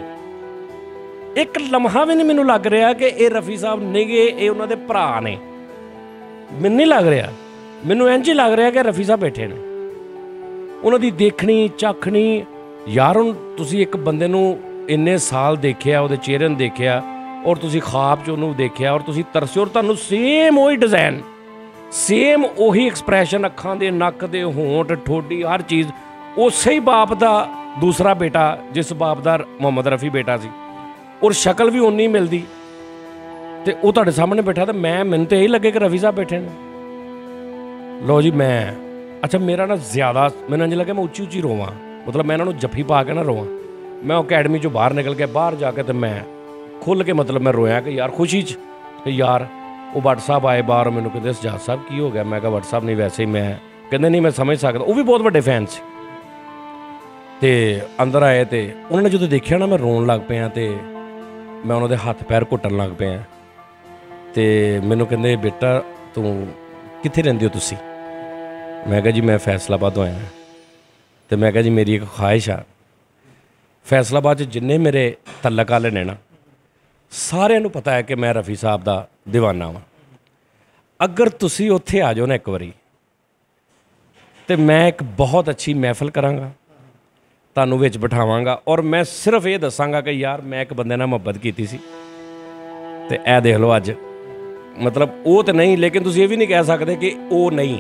S1: ਇੱਕ ਲਮਹਾ ਵੀ ਨਹੀਂ ਮੈਨੂੰ ਲੱਗ ਰਿਹਾ ਕਿ ਇਹ ਰਫੀ ਸਾਹਿਬ ਨਹੀਂ ਗੇ ਇਹ ਉਹਨਾਂ ਦੇ ਭਰਾ ਨੇ। ਮੈਨੂੰ ਨਹੀਂ ਲੱਗ ਰਿਹਾ ਮੈਨੂੰ ਇੰਝ ਹੀ ਲੱਗ ਰਿਹਾ ਕਿ ਰਫੀ ਸਾਹਿਬ ਬੈਠੇ ਨੇ ਉਹਨਾਂ ਦੀ ਦੇਖਣੀ ਚਾਖਣੀ। ਯਾਰ ਹੁਣ ਤੁਸੀਂ ਇੱਕ ਬੰਦੇ ਨੂੰ ਇੰਨੇ ਸਾਲ ਦੇਖਿਆ ਉਹਦੇ ਚਿਹਰੇ ਨੂੰ ਦੇਖਿਆ ਔਰ ਤੁਸੀਂ ਖਾਬ 'ਚ ਉਹਨੂੰ ਦੇਖਿਆ ਔਰ ਤੁਸੀਂ ਤਰਸੇ ਔਰ ਤੁਹਾਨੂੰ ਸੇਮ ਉਹੀ ਡਿਜ਼ਾਈਨ ਸੇਮ ਉਹੀ ਐਕਸਪ੍ਰੈਸ਼ਨ ਅੱਖਾਂ ਦੇ ਨੱਕ ਦੇ ਹੋਂਠ ਠੋਡੀ ਹਰ ਚੀਜ਼ ਉਸੇ ਹੀ ਬਾਪ ਦਾ ਦੂਸਰਾ ਬੇਟਾ ਜਿਸ ਬਾਪ ਦਾ ਮੁਹੰਮਦ ਰਫੀ ਬੇਟਾ ਸੀ ਔਰ ਸ਼ਕਲ ਵੀ ਉਨੀ ਮਿਲਦੀ ਤੇ ਉਹ ਤੁਹਾਡੇ ਸਾਹਮਣੇ ਬੈਠਾ ਤੇ ਮੈਂ ਮੈਨੂੰ ਤਾਂ ਇਹੀ ਲੱਗੇ ਕਿ ਰਫੀ ਸਾਹਿਬ ਬੈਠੇ ਨੇ। ਲਓ ਜੀ ਮੈਂ ਅੱਛਾ ਮੇਰਾ ਨਾ ਜ਼ਿਆਦਾ ਮੈਨੂੰ ਇੰਝ ਲੱਗੇ ਮੈਂ ਉੱਚੀ ਉੱਚੀ ਰੋਵਾਂ ਮਤਲਬ ਮੈਂ ਇਹਨਾਂ ਨੂੰ ਜੱਫੀ ਪਾ ਕੇ ਨਾ ਰੋਵਾਂ। ਮੈਂ ਉਹ ਅਕੈਡਮੀ 'ਚੋਂ ਬਾਹਰ ਨਿਕਲ ਕੇ ਬਾਹਰ ਜਾ ਕੇ ਤੇ ਮੈਂ ਖੁੱਲ੍ਹ ਕੇ ਮਤਲਬ ਮੈਂ ਰੋਇਆ ਕਿ ਯਾਰ ਖੁਸ਼ੀ 'ਚ ਕਿ ਯਾਰ ਉਹ ਭੱਟ ਸਾਹਿਬ ਆਏ ਬਾਹਰ ਮੈਨੂੰ ਕਹਿੰਦੇ ਸਜਾਦ ਸਾਹਿਬ ਕੀ ਹੋ ਗਿਆ। ਮੈਂ ਕਿਹਾ ਭੱਟ ਸਾਹਿਬ ਨਹੀਂ ਵੈਸੇ ਹੀ ਮੈਂ ਕਹਿੰਦੇ ਨਹੀਂ ਮੈਂ ਸਮਝ ਸਕਦਾ ਉਹ ਵੀ ਬਹੁਤ ਵੱਡੇ ਫੈਨ ਸੀ। ਤੇ ਅੰਦਰ ਆਏ ਤੇ ਉਹਨਾਂ ਨੇ ਜਦੋਂ ਦੇਖਿਆ ਨਾ ਮੈਂ ਰੋਣ ਲੱਗ ਪਿਆ ਤੇ ਮੈਂ ਉਹਨਾਂ ਦੇ ਹੱਥ ਪੈਰ ਘੁੱਟਣ ਲੱਗ ਪਿਆ ਤੇ ਮੈਨੂੰ ਕਹਿੰਦੇ ਬੇਟਾ ਤੂੰ ਕਿੱਥੇ ਰਹਿੰਦੇ ਹੋ ਤੁਸੀਂ। ਮੈਂ ਕਿਹਾ ਜੀ ਮੈਂ ਫੈਸਲਾਬਾਦ ਤੋਂ ਆਇਆ ਤੇ ਮੈਂ ਕਿਹਾ ਜੀ ਮੇਰੀ ਇੱਕ ਖੁਆਇਸ਼ ਆ ਫੈਸਲਾਬਾਦ 'ਚ ਜਿੰਨੇ ਮੇਰੇ ਤਲਕ ਵਾਲੇ ਨੇ ਨਾ ਸਾਰਿਆਂ ਨੂੰ ਪਤਾ ਹੈ ਕਿ ਮੈਂ ਰਫੀ ਸਾਹਿਬ ਦਾ ਦੀਵਾਨਾ ਵਾਂ। ਅਗਰ ਤੁਸੀਂ ਉੱਥੇ ਆ ਜਾਓ ਨਾ ਇੱਕ ਵਾਰੀ ਤੇ ਮੈਂ ਇੱਕ ਬਹੁਤ ਅੱਛੀ ਮਹਿਫਲ ਕਰਾਂਗਾ ਤੁਹਾਨੂੰ ਵਿੱਚ ਬਿਠਾਵਾਂਗਾ ਔਰ ਮੈਂ ਸਿਰਫ ਇਹ ਦੱਸਾਂਗਾ ਕਿ ਯਾਰ ਮੈਂ ਇੱਕ ਬੰਦੇ ਨਾਲ ਮੁਹੱਬਤ ਕੀਤੀ ਸੀ ਤੇ ਇਹ ਦੇਖ ਲਓ ਅੱਜ ਮਤਲਬ ਉਹ ਤਾਂ ਨਹੀਂ ਲੇਕਿਨ ਤੁਸੀਂ ਇਹ ਵੀ ਨਹੀਂ ਕਹਿ ਸਕਦੇ ਕਿ ਉਹ ਨਹੀਂ।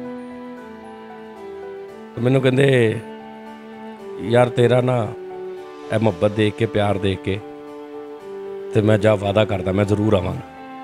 S1: ਮੈਨੂੰ ਕਹਿੰਦੇ ਯਾਰ ਤੇਰਾ ਨਾ ਇਹ ਮੁਹੱਬਤ ਦੇਖ ਕੇ ਪਿਆਰ ਦੇਖ ਕੇ ਤੇ ਮੈਂ ਜਾ ਵਾਅਦਾ ਕਰਦਾ ਮੈਂ ਜ਼ਰੂਰ ਆਵਾਂਗਾ।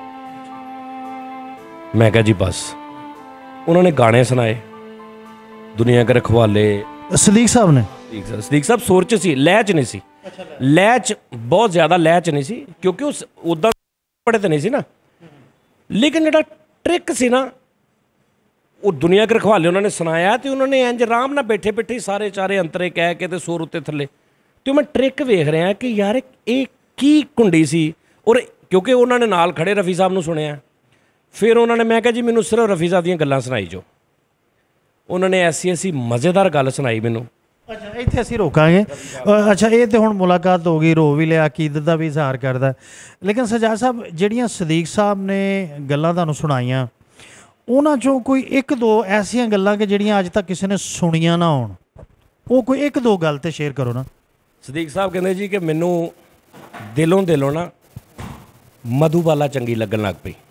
S1: ਮੈਂ ਕਿਹਾ ਜੀ ਬਸ ਉਹਨਾਂ ਨੇ ਗਾਣੇ ਸੁਣਾਏ ਦੁਨੀਆ ਕੇ ਰਖਵਾਲੇ
S2: ਸਦੀਕ ਸਾਹਿਬ ਨੇ
S1: ਸਦੀਕ ਸਾਹਿਬ ਸੁਰ 'ਚ ਸੀ ਲੈਅ 'ਚ ਨਹੀਂ ਸੀ। ਲੈਅ 'ਚ ਬਹੁਤ ਜ਼ਿਆਦਾ ਲੈਅ 'ਚ ਨਹੀਂ ਸੀ ਕਿਉਂਕਿ ਉਹ ਉੱਦਾਂ ਪੜ੍ਹੇ ਤਾਂ ਨਹੀਂ ਸੀ ਨਾ ਲੇਕਿਨ ਜਿਹੜਾ ਟ੍ਰਿਕ ਸੀ ਨਾ ਉਹ ਦੁਨੀਆ ਕੇ ਰਖਵਾਲੇ ਉਹਨਾਂ ਨੇ ਸੁਣਾਇਆ ਤੇ ਉਹਨਾਂ ਨੇ ਇੰਜ ਆਰਾਮ ਨਾਲ ਬੈਠੇ ਬੈਠੇ ਸਾਰੇ ਚਾਰੇ ਅੰਤਰੇ ਕਹਿ ਕੇ ਤੇ ਸੁਰ ਉੱਤੇ ਥੱਲੇ ਤੇ ਮੈਂ ਟ੍ਰਿਕ ਵੇਖ ਰਿਹਾ ਕਿ ਯਾਰ ਇਹ ਕੀ ਕੁੰਡੀ ਸੀ ਔਰ ਕਿਉਂਕਿ ਉਹਨਾਂ ਨੇ ਨਾਲ ਖੜੇ ਰਫੀ ਸਾਹਿਬ ਨੂੰ ਸੁਣਿਆ ਫਿਰ ਉਹਨਾਂ ਨੇ ਮੈਂ ਕਿਹਾ ਜੀ ਮੈਨੂੰ ਸਿਰਫ ਰਫੀ ਸਾਹਿਬ ਦੀਆਂ ਗੱਲਾਂ ਸੁਣਾਈ ਜੋ ਉਹਨਾਂ ਨੇ ਐਸੀ ਐਸੀ ਮਜ਼ੇਦਾਰ ਗੱਲ ਸੁਣਾਈ ਮੈਨੂੰ।
S2: ਅੱਛਾ ਇੱਥੇ ਅਸੀਂ ਰੋਕਾਂਗੇ। ਅੱਛਾ ਇਹ ਤੇ ਹੁਣ ਮੁਲਾਕਾਤ ਹੋ ਗਈ ਰੋ ਵੀ ਲਿਆ ਅਕੀਦਤ ਦਾ ਵੀ ਇਜ਼ਹਾਰ ਕਰਦਾ ਲੇਕਿਨ ਸਜਾਦ ਸਾਹਿਬ ਜਿਹੜੀਆਂ ਸਦੀਕ ਸਾਹਿਬ ਨੇ ਗੱਲਾਂ ਤੁਹਾਨੂੰ ਸੁਣਾਈਆਂ ਉਹਨਾਂ 'ਚੋਂ ਕੋਈ ਇੱਕ ਦੋ ਐਸੀਆਂ ਗੱਲਾਂ ਕਿ ਜਿਹੜੀਆਂ ਅੱਜ ਤੱਕ ਕਿਸੇ ਨੇ ਸੁਣੀਆਂ ਨਾ ਹੋਣ ਉਹ ਕੋਈ ਇੱਕ ਦੋ ਗੱਲ ਤੇ ਸ਼ੇਅਰ ਕਰੋ ਨਾ।
S1: ਸਦੀਕ ਸਾਹਿਬ ਕਹਿੰਦੇ ਜੀ ਕਿ ਮੈਨੂੰ ਦਿਲੋਂ ਦਿਲੋਂ ਨਾ ਮਧੂਬਾਲਾ ਚੰਗੀ ਲੱਗਣ ਲੱਗ ਪਈ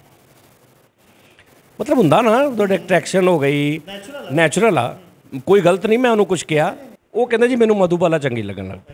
S1: ਮਤਲਬ ਹੁੰਦਾ ਨਾ ਤੁਹਾਡੇ ਅਟਰੈਕਸ਼ਨ ਹੋ ਗਈ ਨੈਚੁਰਲ ਆ ਕੋਈ ਗਲਤ ਨਹੀਂ ਮੈਂ ਉਹਨੂੰ ਕੁਝ ਕਿਹਾ ਉਹ ਕਹਿੰਦੇ ਜੀ ਮੈਨੂੰ ਮਧੂਬਾਲਾ ਚੰਗੀ ਲੱਗਣ ਲੱਗ ਪਈ।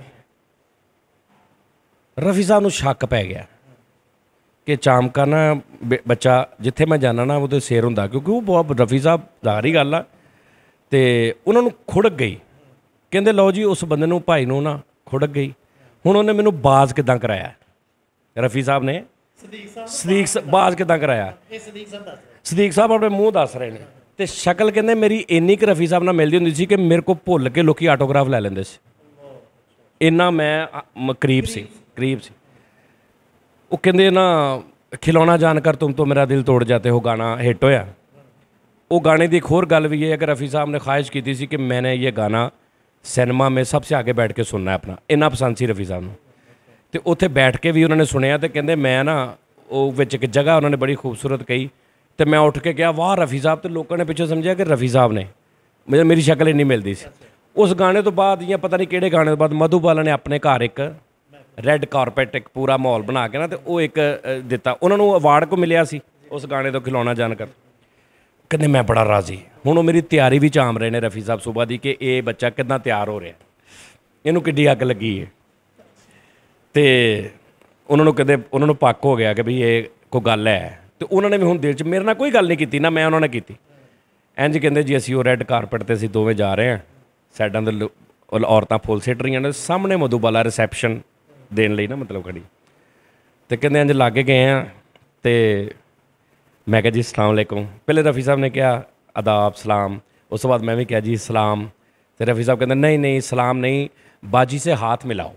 S1: ਰਫੀ ਸਾਹਿਬ ਨੂੰ ਸ਼ੱਕ ਪੈ ਗਿਆ ਕਿ ਚਾਮਕਾ ਨਾ ਬੱਚਾ ਜਿੱਥੇ ਮੈਂ ਜਾਣਾ ਨਾ ਉਹਦੇ ਸਿਰ ਹੁੰਦਾ ਕਿਉਂਕਿ ਉਹ ਬਹੁਤ ਰਫੀ ਸਾਹਿਬ ਜ਼ਾਹਰੀ ਗੱਲ ਆ ਤੇ ਉਹਨਾਂ ਨੂੰ ਖੁੜਕ ਗਈ ਕਹਿੰਦੇ ਲਓ ਜੀ ਉਸ ਬੰਦੇ ਨੂੰ ਭਾਈ ਨੂੰ ਨਾ ਖੁੜਕ ਗਈ ਹੁਣ ਉਹਨੇ ਮੈਨੂੰ ਬਾਜ਼ ਕਿੱਦਾਂ ਕਰਾਇਆ ਰਫੀ ਸਾਹਿਬ ਨੇ ਸਦੀਕ ਸਾਹਿਬ ਬਾਜ਼ ਕਿੱਦਾਂ ਕਰਾਇਆ ਸਦੀਕ ਸਾਹਿਬ ਆਪਣੇ ਮੂੰਹ ਦੱਸ ਰਹੇ ਨੇ ਤੇ ਸ਼ਕਲ ਕਹਿੰਦੇ ਮੇਰੀ ਇੰਨੀ ਕੁ ਰਫੀ ਸਾਹਿਬ ਨਾਲ ਮਿਲਦੀ ਹੁੰਦੀ ਸੀ ਕਿ ਮੇਰੇ ਕੋਲ ਭੁੱਲ ਕੇ ਲੋਕੀ ਆਟੋਗ੍ਰਾਫ ਲੈ ਲੈਂਦੇ ਸੀ ਇੰਨਾ ਮੈਂ ਕਰੀਬ ਸੀ ਕਰੀਬ ਸੀ। ਉਹ ਕਹਿੰਦੇ ਨਾ ਖਿਲੌਣਾ ਜਾਣਕਰ ਤੁਮ ਤੋਂ ਮੇਰਾ ਦਿਲ ਤੋੜ ਜਾਤੇ ਹੋ ਗਾਣਾ ਹਿੱਟ ਹੋਇਆ। ਉਹ ਗਾਣੇ ਦੀ ਇੱਕ ਹੋਰ ਗੱਲ ਵੀ ਇਹ ਹੈ ਕਿ ਰਫੀ ਸਾਹਿਬ ਨੇ ख्वाहिश ਕੀਤੀ ਸੀ ਕਿ मैंने ये गाना सिनेमा में सबसे आगे बैठ के सुनना है अपना ਇੰਨਾ ਪਸੰਦ ਸੀ ਰਫੀ ਸਾਹਿਬ ਨੂੰ ਤੇ ਉੱਥੇ ਬੈਠ ਕੇ ਵੀ ਉਹਨਾਂ ਨੇ ਸੁਣਿਆ ਤੇ ਕਹਿੰਦੇ ਮੈਂ ਨਾ ਉਹ ਵਿੱਚ ਇੱਕ ਜਗ੍ਹਾ ਉਹਨਾਂ ਨੇ ਬੜੀ ਖੂਬਸੂਰਤ ਕਹੀ ਤੇ ਮੈਂ ਉੱਠ ਕੇ ਕਿਹਾ ਵਾਹ ਰਫੀ ਸਾਹਿਬ ਤੇ ਲੋਕਾਂ ਨੇ ਪਿੱਛੇ ਸਮਝਿਆ ਕਿ ਰਫੀ ਸਾਹਿਬ ਨੇ ਮੈਨੂੰ ਮੇਰੀ ਸ਼ਕਲ ਇੰਨੀ ਮਿਲਦੀ ਸੀ। ਉਸ ਗਾਣੇ ਤੋਂ ਬਾਅਦ ਜਾਂ ਪਤਾ ਨਹੀਂ ਕਿਹੜੇ ਗਾਣੇ ਤੋਂ ਬਾਅਦ ਮਧੂਬਾਲਾ ਨੇ ਆਪਣੇ ਘਰ ਇੱਕ ਰੈੱਡ ਕਾਰਪੈਟ ਇੱਕ ਪੂਰਾ ਮਾਹੌਲ ਬਣਾ ਕੇ ਨਾ ਤੇ ਉਹ ਇੱਕ ਦਿੱਤਾ ਉਹਨਾਂ ਨੂੰ ਅਵਾਰਡ ਕੋ ਮਿਲਿਆ ਸੀ ਉਸ ਗਾਣੇ ਤੋਂ ਖਿਲੌਣਾ ਜਾਣਕਰ ਕਹਿੰਦੇ ਮੈਂ ਬੜਾ ਰਾਜ਼ੀ ਹੁਣ ਉਹ ਮੇਰੀ ਤਿਆਰੀ ਵੀ ਚਾਮ ਰਹੇ ਨੇ ਰਫੀ ਸਾਹਿਬ ਸੁਬਾ ਦੀ ਕਿ ਇਹ ਬੱਚਾ ਕਿੱਦਾਂ ਤਿਆਰ ਹੋ ਰਿਹਾ ਇਹਨੂੰ ਕਿੱਡੀ ਅੱਗ ਲੱਗੀ ਹੈ ਤੇ ਉਹਨਾਂ ਨੂੰ ਕਹਿੰਦੇ ਉਹਨਾਂ ਨੂੰ ਪੱਕ ਹੋ ਗਿਆ ਕਿ ਵੀ ਇਹ ਕੋਈ ਗੱਲ ਹੈ ਤੇ ਉਹਨਾਂ ਨੇ ਵੀ ਹੁਣ ਦਿਲ 'ਚ ਮੇਰੇ ਨਾਲ ਕੋਈ ਗੱਲ ਨਹੀਂ ਕੀਤੀ ਨਾ ਮੈਂ ਉਹਨਾਂ ਨੇ ਕੀਤੀ ਇੰਝ ਕਹਿੰਦੇ ਜੀ ਅਸੀਂ ਉਹ ਰੈੱਡ ਕਾਰਪੈਟ 'ਤੇ ਅਸੀਂ ਦੋਵੇਂ ਜਾ ਰਹੇ ਹਾਂ ਸਾਈਡਾਂ ਦੇ ਔਰਤਾਂ ਫੁੱਲ ਸਿੱਟ ਰਹੀਆਂ ਨੇ ਸਾਹਮਣੇ ਮਧੂਬਾਲਾ ਰਿਸੈਪਸ਼ਨ ਦੇਣ ਲਈ ਨਾ ਮਤਲਬ ਖੜੀ ਤੇ ਕਹਿੰਦੇ ਇੰਝ ਲਾਗੇ ਗਏ ਆ ਤੇ ਮੈਂ ਕਿਹਾ ਜੀ ਅਸਲਾਮ ਵਾਲੇਕੁਮ ਪਹਿਲੇ ਰਫੀ ਸਾਹਿਬ ਨੇ ਕਿਹਾ ਆਦਾਬ ਸਲਾਮ ਉਸ ਤੋਂ ਬਾਅਦ ਮੈਂ ਵੀ ਕਿਹਾ ਜੀ ਸਲਾਮ ਤੇ ਰਫੀ ਸਾਹਿਬ ਕਹਿੰਦੇ ਨਹੀਂ ਨਹੀਂ ਸਲਾਮ ਨਹੀਂ ਬਾਜੀ ਸੇ ਹਾਥ ਮਿਲਾਓ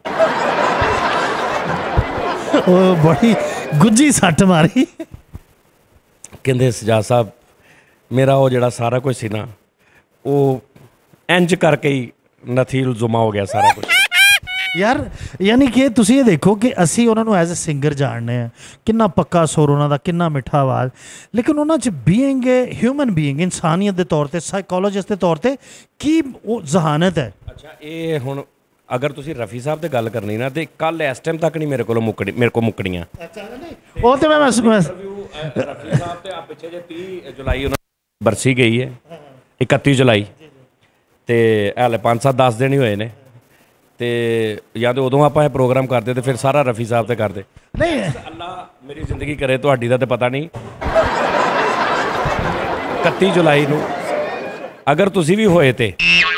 S2: ਉਹ ਬੜੀ ਗੁੱਜੀ ਸੱਟ ਮਾਰੀ
S1: ਕਹਿੰਦੇ ਸਜਾਦ ਸਾਹਿਬ ਮੇਰਾ ਉਹ ਜਿਹੜਾ ਸਾਰਾ ਕੁਝ ਸੀ ਨਾ ਉਹ ਇੰਜ ਕਰਕੇ ਹੀ ਨਥੀਲ ਜ਼ੁਮਾ ਹੋ ਗਿਆ ਸਾਰਾ ਕੁਝ
S2: ਯਾਰ ਯਾਨੀ ਕਿ ਤੁਸੀਂ ਇਹ ਦੇਖੋ ਕਿ ਅਸੀਂ ਉਹਨਾਂ ਨੂੰ ਐਜ਼ ਅ ਸਿੰਗਰ ਜਾਣਦੇ ਹਾਂ ਕਿੰਨਾ ਪੱਕਾ ਸੁਰ ਉਹਨਾਂ ਦਾ ਕਿੰਨਾ ਮਿੱਠਾ ਆਵਾਜ਼ ਲੇਕਿਨ ਉਹਨਾਂ 'ਚ ਬੀਇੰਗ ਏ ਹਿਊਮਨ ਬੀਇੰਗ ਇਨਸਾਨੀਅਤ ਦੇ ਤੌਰ 'ਤੇ ਸਾਈਕੋਲੋਜਿਸਟ ਦੇ ਤੌਰ 'ਤੇ ਕੀ ਉਹ ਜ਼ਹਾਨਤ ਹੈ।
S1: ਅੱਛਾ ਇਹ ਹੁਣ ਅਗਰ ਤੁਸੀਂ ਰਫੀ ਸਾਹਿਬ ਤੇ ਗੱਲ ਕਰਨੀ ਨਾ ਤੇ ਕੱਲ ਇਸ ਟਾਈਮ ਤੱਕ ਨਹੀਂ ਮੇਰੇ ਕੋਲ ਮੁੱਕਣੀ ਮੇਰੇ ਕੋਲ ਮੁੱਕਣੀਆਂ।
S2: ਉਹ ਤੇ ਮੈਂ ਮੈਂ
S1: ਇੰਟਰਵਿਊ ਰਫੀ ਸਾਹਿਬ ਤੇ ਆ ਪਿੱਛੇ ਜੇ ਤੀਹ ਜੁਲਾਈ ਉਹਨਾਂ ਦੀ ਬਰਸੀ ਗਈ ਹੈ, ਇਕੱਤੀ ਜੁਲਾਈ, ਤੇ ਹਾਲੇ ਪੰਜ ਸੱਤ ਦਸ ਦਿਨ ਹੀ ਹੋਏ ਨੇ, ਤੇ ਜਾਂ ਤੇ ਉਦੋਂ ਆਪਾਂ ਇਹ ਪ੍ਰੋਗਰਾਮ ਕਰਦੇ ਤੇ ਫਿਰ ਸਾਰਾ ਰਫੀ ਸਾਹਿਬ ਤੇ ਕਰਦੇ।
S2: ਨਹੀਂ
S1: ਅੱਲਾ ਮੇਰੀ ਜ਼ਿੰਦਗੀ ਕਰੇ, ਤੁਹਾਡੀ ਦਾ ਤੇ ਪਤਾ ਨਹੀਂ। ਇਕੱਤੀ ਜੁਲਾਈ ਨੂੰ ਅਗਰ ਤੁਸੀਂ ਵੀ ਹੋਏ ਤੇ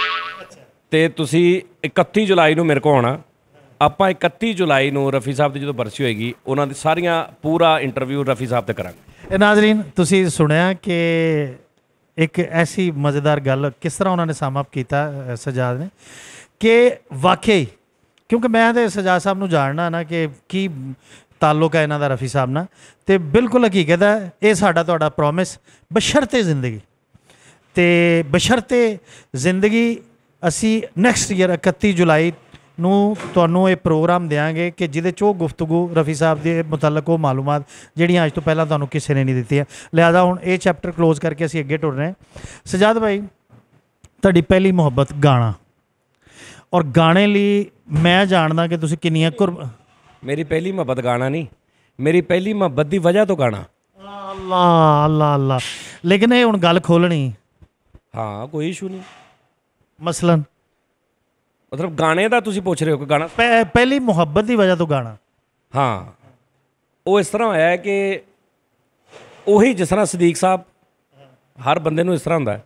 S1: ਤੇ ਤੁਸੀਂ ਇਕੱਤੀ ਜੁਲਾਈ ਨੂੰ ਮੇਰੇ ਕੋਲ ਆਉਣਾ। ਆਪਾਂ ਇਕੱਤੀ ਜੁਲਾਈ ਨੂੰ ਰਫੀ ਸਾਹਿਬ ਦੀ ਜਦੋਂ ਬਰਸੀ ਹੋਏਗੀ ਉਹਨਾਂ ਦੀ ਸਾਰੀਆਂ ਪੂਰਾ ਇੰਟਰਵਿਊ ਰਫੀ ਸਾਹਿਬ ਤੇ ਕਰਾਂਗੇ।
S2: ਇਹ ਨਾਜ਼ਰੀਨ ਤੁਸੀਂ ਸੁਣਿਆ ਕਿ ਇੱਕ ਐਸੀ ਮਜ਼ੇਦਾਰ ਗੱਲ ਕਿਸ ਤਰ੍ਹਾਂ ਉਹਨਾਂ ਨੇ ਸਮ ਅਪ ਕੀਤਾ ਸਜਾਦ ਨੇ, ਕਿ ਵਾਕਈ ਕਿਉਂਕਿ ਮੈਂ ਤੇ ਸਜਾਦ ਸਾਹਿਬ ਨੂੰ ਜਾਣਨਾ ਨਾ ਕਿ ਕੀ ਤਾਲੁਕ ਹੈ ਇਹਨਾਂ ਦਾ ਰਫੀ ਸਾਹਿਬ ਨਾਲ, ਤੇ ਬਿਲਕੁਲ ਹਕੀਕਤ ਹੈ ਇਹ ਸਾਡਾ ਤੁਹਾਡਾ ਪ੍ਰੋਮਿਸ ਬਸ਼ਰਤੇ ਜ਼ਿੰਦਗੀ, ਤੇ ਬਸ਼ਰਤੇ ਜ਼ਿੰਦਗੀ ਅਸੀਂ ਨੈਕਸਟ ਈਅਰ ਇਕੱਤੀ ਜੁਲਾਈ ਨੂੰ ਤੁਹਾਨੂੰ ਇਹ ਪ੍ਰੋਗਰਾਮ ਦੇਵਾਂਗੇ ਕਿ ਜਿਹਦੇ 'ਚ ਉਹ ਗੁਫ਼ਤਗੂ ਰਫੀ ਸਾਹਿਬ ਦੇ ਮੁਤਲਕ ਉਹ ਮਾਲੂਮਾਤ ਜਿਹੜੀਆਂ ਅੱਜ ਤੋਂ ਪਹਿਲਾਂ ਤੁਹਾਨੂੰ ਕਿਸੇ ਨੇ ਨਹੀਂ ਦਿੱਤੀਆਂ। ਲਿਹਾਜ਼ਾ ਹੁਣ ਇਹ ਚੈਪਟਰ ਕਲੋਜ਼ ਕਰਕੇ ਅਸੀਂ ਅੱਗੇ ਟੁਰ ਰਹੇ ਹਾਂ। ਸਜਾਦ ਭਾਈ, ਤੁਹਾਡੀ ਪਹਿਲੀ ਮੁਹੱਬਤ ਗਾਣਾ, ਔਰ ਗਾਣੇ ਲਈ ਮੈਂ ਜਾਣਦਾ ਕਿ ਤੁਸੀਂ ਕਿੰਨੀਆਂ ਕੁਰਬ
S1: ਮੇਰੀ ਪਹਿਲੀ ਮੁਹੱਬਤ ਗਾਣਾ ਨਹੀਂ, ਮੇਰੀ ਪਹਿਲੀ ਮੁਹੱਬਤ ਦੀ ਵਜ੍ਹਾ ਤੋਂ ਗਾਣਾ।
S2: ਅੱਲਾ ਅੱਲਾ ਅੱਲਾ, ਲੇਕਿਨ ਇਹ ਹੁਣ ਗੱਲ ਖੋਲਣੀ।
S1: ਹਾਂ ਕੋਈ ਇਸ਼ੂ ਨਹੀਂ।
S2: ਮਸਲਨ
S1: ਮਤਲਬ ਗਾਣੇ ਦਾ ਤੁਸੀਂ ਪੁੱਛ ਰਹੇ ਹੋ ਕਿ ਗਾਣਾ
S2: ਪਹਿ- ਪਹਿਲੀ ਮੁਹੱਬਤ ਦੀ ਵਜ੍ਹਾ ਤੋਂ ਗਾਣਾ।
S1: ਹਾਂ ਉਹ ਇਸ ਤਰ੍ਹਾਂ ਹੋਇਆ ਹੈ ਕਿ ਉਹੀ ਜਿਸ ਤਰ੍ਹਾਂ ਸਦੀਕ ਸਾਹਿਬ, ਹਰ ਬੰਦੇ ਨੂੰ ਇਸ ਤਰ੍ਹਾਂ ਹੁੰਦਾ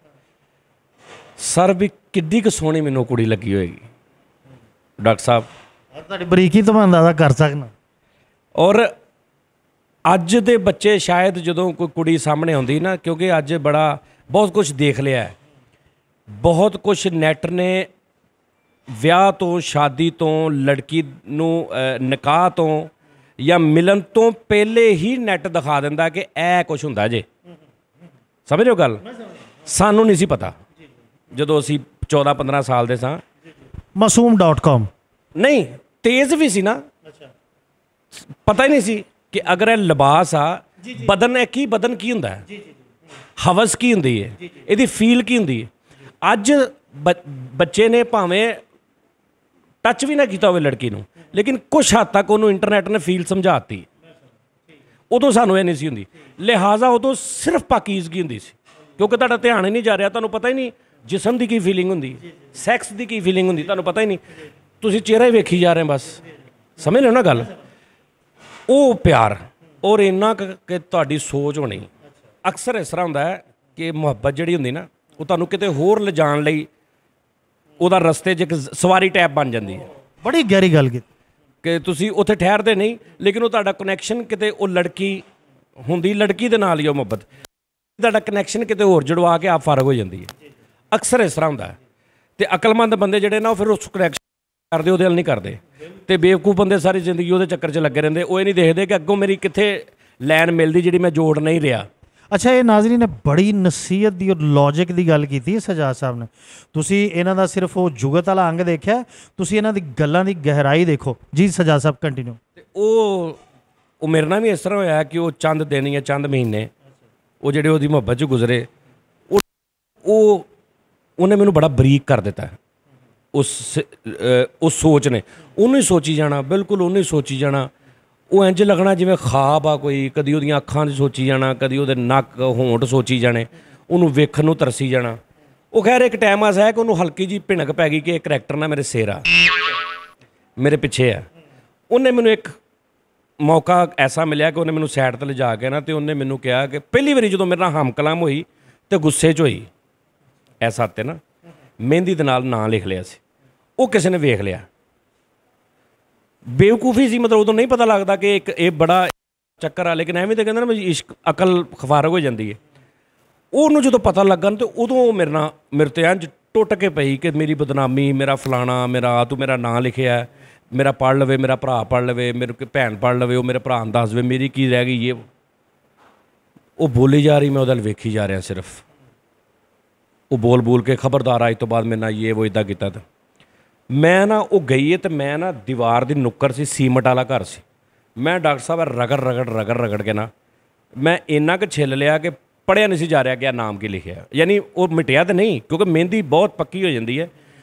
S1: ਸਰ ਵੀ ਕਿੱਡੀ ਕੁ ਸੋਹਣੀ ਮੈਨੂੰ ਕੁੜੀ ਲੱਗੀ ਹੋਏਗੀ ਡਾਕਟਰ ਸਾਹਿਬ,
S2: ਤੁਹਾਡੀ ਬਰੀਕੀ ਤੋਂ ਮੈਂ ਅੰਦਾਜ਼ਾ ਕਰ ਸਕਦਾ।
S1: ਔਰ ਅੱਜ ਦੇ ਬੱਚੇ ਸ਼ਾਇਦ ਜਦੋਂ ਕੋਈ ਕੁੜੀ ਸਾਹਮਣੇ ਆਉਂਦੀ ਨਾ, ਕਿਉਂਕਿ ਅੱਜ ਬੜਾ ਬਹੁਤ ਕੁਝ ਦੇਖ ਲਿਆ, ਬਹੁਤ ਕੁਝ ਨੈੱਟ ਨੇ ਵਿਆਹ ਤੋਂ, ਸ਼ਾਦੀ ਤੋਂ, ਲੜਕੀ ਨੂੰ ਨਿਕਾਹ ਤੋਂ ਜਾਂ ਮਿਲਣ ਤੋਂ ਪਹਿਲੇ ਹੀ ਨੈੱਟ ਦਿਖਾ ਦਿੰਦਾ ਕਿ ਇਹ ਕੁਝ ਹੁੰਦਾ ਜੇ। ਸਮਝ ਰਹੇ ਹੋ ਗੱਲ? ਸਾਨੂੰ ਨਹੀਂ ਸੀ ਪਤਾ ਜਦੋਂ ਅਸੀਂ ਚੌਦਾਂ ਪੰਦਰਾਂ ਸਾਲ ਦੇ ਸਾਂ।
S2: ਮਾਸੂਮ ਡਾਟ ਕਾਮ
S1: ਨਹੀਂ, ਤੇਜ਼ ਵੀ ਸੀ ਨਾ, ਪਤਾ ਹੀ ਨਹੀਂ ਸੀ ਕਿ ਅਗਰ ਇਹ ਲਿਬਾਸ ਆ, ਬਦਨ ਹੈ ਕੀ, ਬਦਨ ਕੀ ਹੁੰਦਾ ਹੈ, ਹਵਸ ਕੀ ਹੁੰਦੀ ਹੈ, ਇਹਦੀ ਫੀਲ ਕੀ ਹੁੰਦੀ ਹੈ। ਅੱਜ ਬੱਚੇ ਨੇ ਭਾਵੇਂ ਟੱਚ ਵੀ ਨਾ ਕੀਤਾ ਹੋਵੇ ਲੜਕੀ ਨੂੰ, ਲੇਕਿਨ ਕੁਛ ਹੱਦ ਤੱਕ ਉਹਨੂੰ ਇੰਟਰਨੈਟ ਨੇ ਫੀਲ ਸਮਝਾਤੀ। ਉਦੋਂ ਸਾਨੂੰ ਇਹ ਨਹੀਂ ਸੀ ਹੁੰਦੀ, ਲਿਹਾਜ਼ਾ ਉਦੋਂ ਸਿਰਫ ਪਾਕੀਜ਼ਗੀ ਹੁੰਦੀ ਸੀ, ਕਿਉਂਕਿ ਤੁਹਾਡਾ ਧਿਆਨ ਹੀ ਨਹੀਂ ਜਾ ਰਿਹਾ, ਤੁਹਾਨੂੰ ਪਤਾ ਹੀ ਨਹੀਂ ਜਿਸਮ ਦੀ ਕੀ ਫੀਲਿੰਗ ਹੁੰਦੀ, ਸੈਕਸ ਦੀ ਕੀ ਫੀਲਿੰਗ ਹੁੰਦੀ, ਤੁਹਾਨੂੰ ਪਤਾ ਹੀ ਨਹੀਂ, ਤੁਸੀਂ ਚਿਹਰਾ ਹੀ ਵੇਖੀ ਜਾ ਰਹੇ ਬਸ। ਸਮਝ ਲਿਓ ਨਾ ਗੱਲ? ਉਹ ਪਿਆਰ ਔਰ ਇੰਨਾ ਕਿ ਤੁਹਾਡੀ ਸੋਚ ਹੋਣੀ। ਅਕਸਰ ਇਸ ਤਰ੍ਹਾਂ ਹੁੰਦਾ ਹੈ ਕਿ ਮੁਹੱਬਤ ਜਿਹੜੀ ਹੁੰਦੀ ਨਾ, ਉਹ ਤੁਹਾਨੂੰ ਕਿਤੇ ਹੋਰ ਲਿਜਾਣ ਲਈ ਉਹਦਾ ਰਸਤੇ 'ਚ ਇੱਕ ਸਵਾਰੀ ਟੈਪ ਬਣ ਜਾਂਦੀ ਹੈ।
S2: ਬੜੀ ਗਹਿਰੀ ਗੱਲ ਕੀਤੀ
S1: ਕਿ ਤੁਸੀਂ ਉੱਥੇ ਠਹਿਰਦੇ ਨਹੀਂ, ਲੇਕਿਨ ਉਹ ਤੁਹਾਡਾ ਕਨੈਕਸ਼ਨ ਕਿਤੇ ਉਹ ਲੜਕੀ ਹੁੰਦੀ, ਲੜਕੀ ਦੇ ਨਾਲ ਹੀ ਉਹ ਮੁਹੱਬਤ, ਤੁਹਾਡਾ ਕਨੈਕਸ਼ਨ ਕਿਤੇ ਹੋਰ ਜੁੜਵਾ ਕੇ ਆਪ ਫਾਰਗ ਹੋ ਜਾਂਦੀ ਹੈ। ਅਕਸਰ ਇਸ ਤਰ੍ਹਾਂ ਹੁੰਦਾ ਹੈ। ਅਤੇ ਅਕਲਮੰਦ ਬੰਦੇ ਜਿਹੜੇ ਨਾ ਉਹ ਫਿਰ ਉਸ ਕਨੈਕਸ਼ਨ ਕਰਦੇ, ਉਹਦੇ ਨਾਲ ਨਹੀਂ ਕਰਦੇ, ਅਤੇ ਬੇਵਕੂਫ ਬੰਦੇ ਸਾਰੀ ਜ਼ਿੰਦਗੀ ਉਹਦੇ ਚੱਕਰ 'ਚ ਲੱਗੇ ਰਹਿੰਦੇ। ਉਹ ਇਹ ਨਹੀਂ ਦੇਖਦੇ ਕਿ ਅੱਗੋਂ ਮੇਰੀ ਕਿੱਥੇ ਲਾਈਨ ਮਿਲਦੀ ਜਿਹੜੀ ਮੈਂ ਜੋੜ ਨਹੀਂ ਰਿਹਾ।
S2: ਅੱਛਾ, ਇਹ ਨਾਜ਼ਰੀਨ ਨੇ ਬੜੀ ਨਸੀਹਤ ਦੀ ਔਰ ਲੌਜਿਕ ਦੀ ਗੱਲ ਕੀਤੀ ਸਜਾਦ ਸਾਹਿਬ ਨੇ। ਤੁਸੀਂ ਇਹਨਾਂ ਦਾ ਸਿਰਫ ਉਹ ਜੁਗਤ ਵਾਲਾ ਅੰਗ ਦੇਖਿਆ, ਤੁਸੀਂ ਇਹਨਾਂ ਦੀ ਗੱਲਾਂ ਦੀ ਗਹਿਰਾਈ ਦੇਖੋ। ਜੀ ਸਜਾਦ ਸਾਹਿਬ ਕੰਟੀਨਿਊ।
S1: ਅਤੇ ਉਹ ਉਹ ਮੇਰੇ ਨਾਲ ਵੀ ਇਸ ਤਰ੍ਹਾਂ ਹੋਇਆ ਕਿ ਉਹ ਚੰਦ ਦਿਨ ਜਾਂ ਚੰਦ ਮਹੀਨੇ ਉਹ ਜਿਹੜੇ ਉਹਦੀ ਮੁਹੱਬਤ 'ਚ ਗੁਜ਼ਰੇ, ਉਹ ਉਹ ਉਹਨੇ ਮੈਨੂੰ ਬੜਾ ਬਰੀਕ ਕਰ ਦਿੱਤਾ ਉਸ ਉਸ ਸੋਚ ਨੇ। ਉਹਨੂੰ ਹੀ ਸੋਚੀ ਜਾਣਾ, ਬਿਲਕੁਲ ਉਹਨੂੰ ਹੀ ਸੋਚੀ ਜਾਣਾ। ਉਹ ਇੰਝ ਲੱਗਣਾ ਜਿਵੇਂ ਖਾਬ ਆ ਕੋਈ, ਕਦੀ ਉਹਦੀਆਂ ਅੱਖਾਂ 'ਚ ਸੋਚੀ ਜਾਣਾ, ਕਦੀ ਉਹਦੇ ਨੱਕ ਹੋਂਠ ਸੋਚੀ ਜਾਣੇ, ਉਹਨੂੰ ਵੇਖਣ ਨੂੰ ਤਰਸੀ ਜਾਣਾ। ਉਹ ਖੈਰ ਇੱਕ ਟਾਈਮ ਐਸਾ ਹੈ ਕਿ ਉਹਨੂੰ ਹਲਕੀ ਜਿਹੀ ਭਿਣਕ ਪੈ ਗਈ ਕਿ ਇਹ ਕਰੈਕਟਰ ਨਾ ਮੇਰੇ ਸਿਰ ਆ, ਮੇਰੇ ਪਿੱਛੇ ਆ। ਉਹਨੇ ਮੈਨੂੰ ਇੱਕ ਮੌਕਾ ਐਸਾ ਮਿਲਿਆ ਕਿ ਉਹਨੇ ਮੈਨੂੰ ਸਾਈਡ 'ਤੇ ਲਿਜਾ ਕੇ ਨਾ, ਅਤੇ ਉਹਨੇ ਮੈਨੂੰ ਕਿਹਾ ਕਿ ਪਹਿਲੀ ਵਾਰੀ ਜਦੋਂ ਮੇਰੇ ਨਾਲ ਹਮਕਲਾਮ ਹੋਈ ਅਤੇ ਗੁੱਸੇ 'ਚ ਹੋਈ, ਐਸਾ ਤੇ ਨਾ ਮਹਿੰਦੀ ਦੇ ਨਾਲ ਨਾਂ ਲਿਖ ਲਿਆ ਸੀ। ਉਹ ਕਿਸੇ ਨੇ ਵੇਖ ਲਿਆ, ਬੇਵਕੂਫੀ ਸੀ, ਮਤਲਬ ਉਦੋਂ ਨਹੀਂ ਪਤਾ ਲੱਗਦਾ ਕਿ ਇੱਕ ਇਹ ਬੜਾ ਚੱਕਰ ਆ, ਲੇਕਿਨ ਐਵੇਂ ਤਾਂ ਕਹਿੰਦੇ ਨਾ ਇਸ਼ਕ ਅਕਲ ਖਫਾਰਗ ਹੋ ਜਾਂਦੀ ਹੈ। ਉਹਨੂੰ ਜਦੋਂ ਪਤਾ ਲੱਗਣ ਤੇ ਉਦੋਂ ਉਹ ਮੇਰੇ ਨਾਲ ਮੇਰੇ 'ਤੇ ਇੰਝ ਟੁੱਟ ਕੇ ਪਈ ਕਿ ਮੇਰੀ ਬਦਨਾਮੀ, ਮੇਰਾ ਫਲਾਣਾ, ਮੇਰਾ ਤੂੰ ਮੇਰਾ ਨਾਂ ਲਿਖਿਆ, ਮੇਰਾ ਪੜ੍ਹ ਲਵੇ, ਮੇਰਾ ਭਰਾ ਪੜ੍ਹ ਲਵੇ, ਮੇਰੇ ਕੋਈ ਭੈਣ ਪੜ੍ਹ ਲਵੇ, ਉਹ ਮੇਰੇ ਭਰਾ ਨੂੰ ਦੱਸ ਦੇਵੇ ਮੇਰੀ ਕੀ ਰਹਿ ਗਈ। ਇਹ ਉਹ ਬੋਲੀ ਜਾ ਰਹੀ, ਮੈਂ ਉਹਦੇ ਵੱਲ ਵੇਖੀ ਜਾ ਰਿਹਾ ਸਿਰਫ। ਉਹ ਬੋਲ ਬੋਲ ਕੇ ਖਬਰਦਾਰ ਅੱਜ ਤੋਂ ਬਾਅਦ ਮੇਰੇ ਨਾਲ ਇਹ ਉਹ ਇੱਦਾਂ ਕੀਤਾ। ਤਾਂ ਮੈਂ ਨਾ ਉਹ ਗਈ ਹੈ, ਅਤੇ ਮੈਂ ਨਾ ਦੀਵਾਰ ਦੀ ਨੁੱਕਰ ਸੀ, ਸੀਮਟ ਵਾਲਾ ਘਰ ਸੀ। ਮੈਂ ਡਾਕਟਰ ਸਾਹਿਬ ਰਗੜ ਰਗੜ ਰਗੜ ਰਗੜ ਕੇ ਨਾ ਮੈਂ ਇੰਨਾ ਕੁ ਛਿੱਲ ਲਿਆ ਕਿ ਪੜ੍ਹਿਆ ਨਹੀਂ ਸੀ ਜਾ ਰਿਹਾ ਕਿ ਆ ਨਾਮ ਕੀ ਲਿਖਿਆ। ਯਾਨੀ ਉਹ ਮਿਟਿਆ ਤਾਂ ਨਹੀਂ, ਕਿਉਂਕਿ ਮਹਿੰਦੀ ਬਹੁਤ ਪੱਕੀ ਹੋ ਜਾਂਦੀ ਹੈ,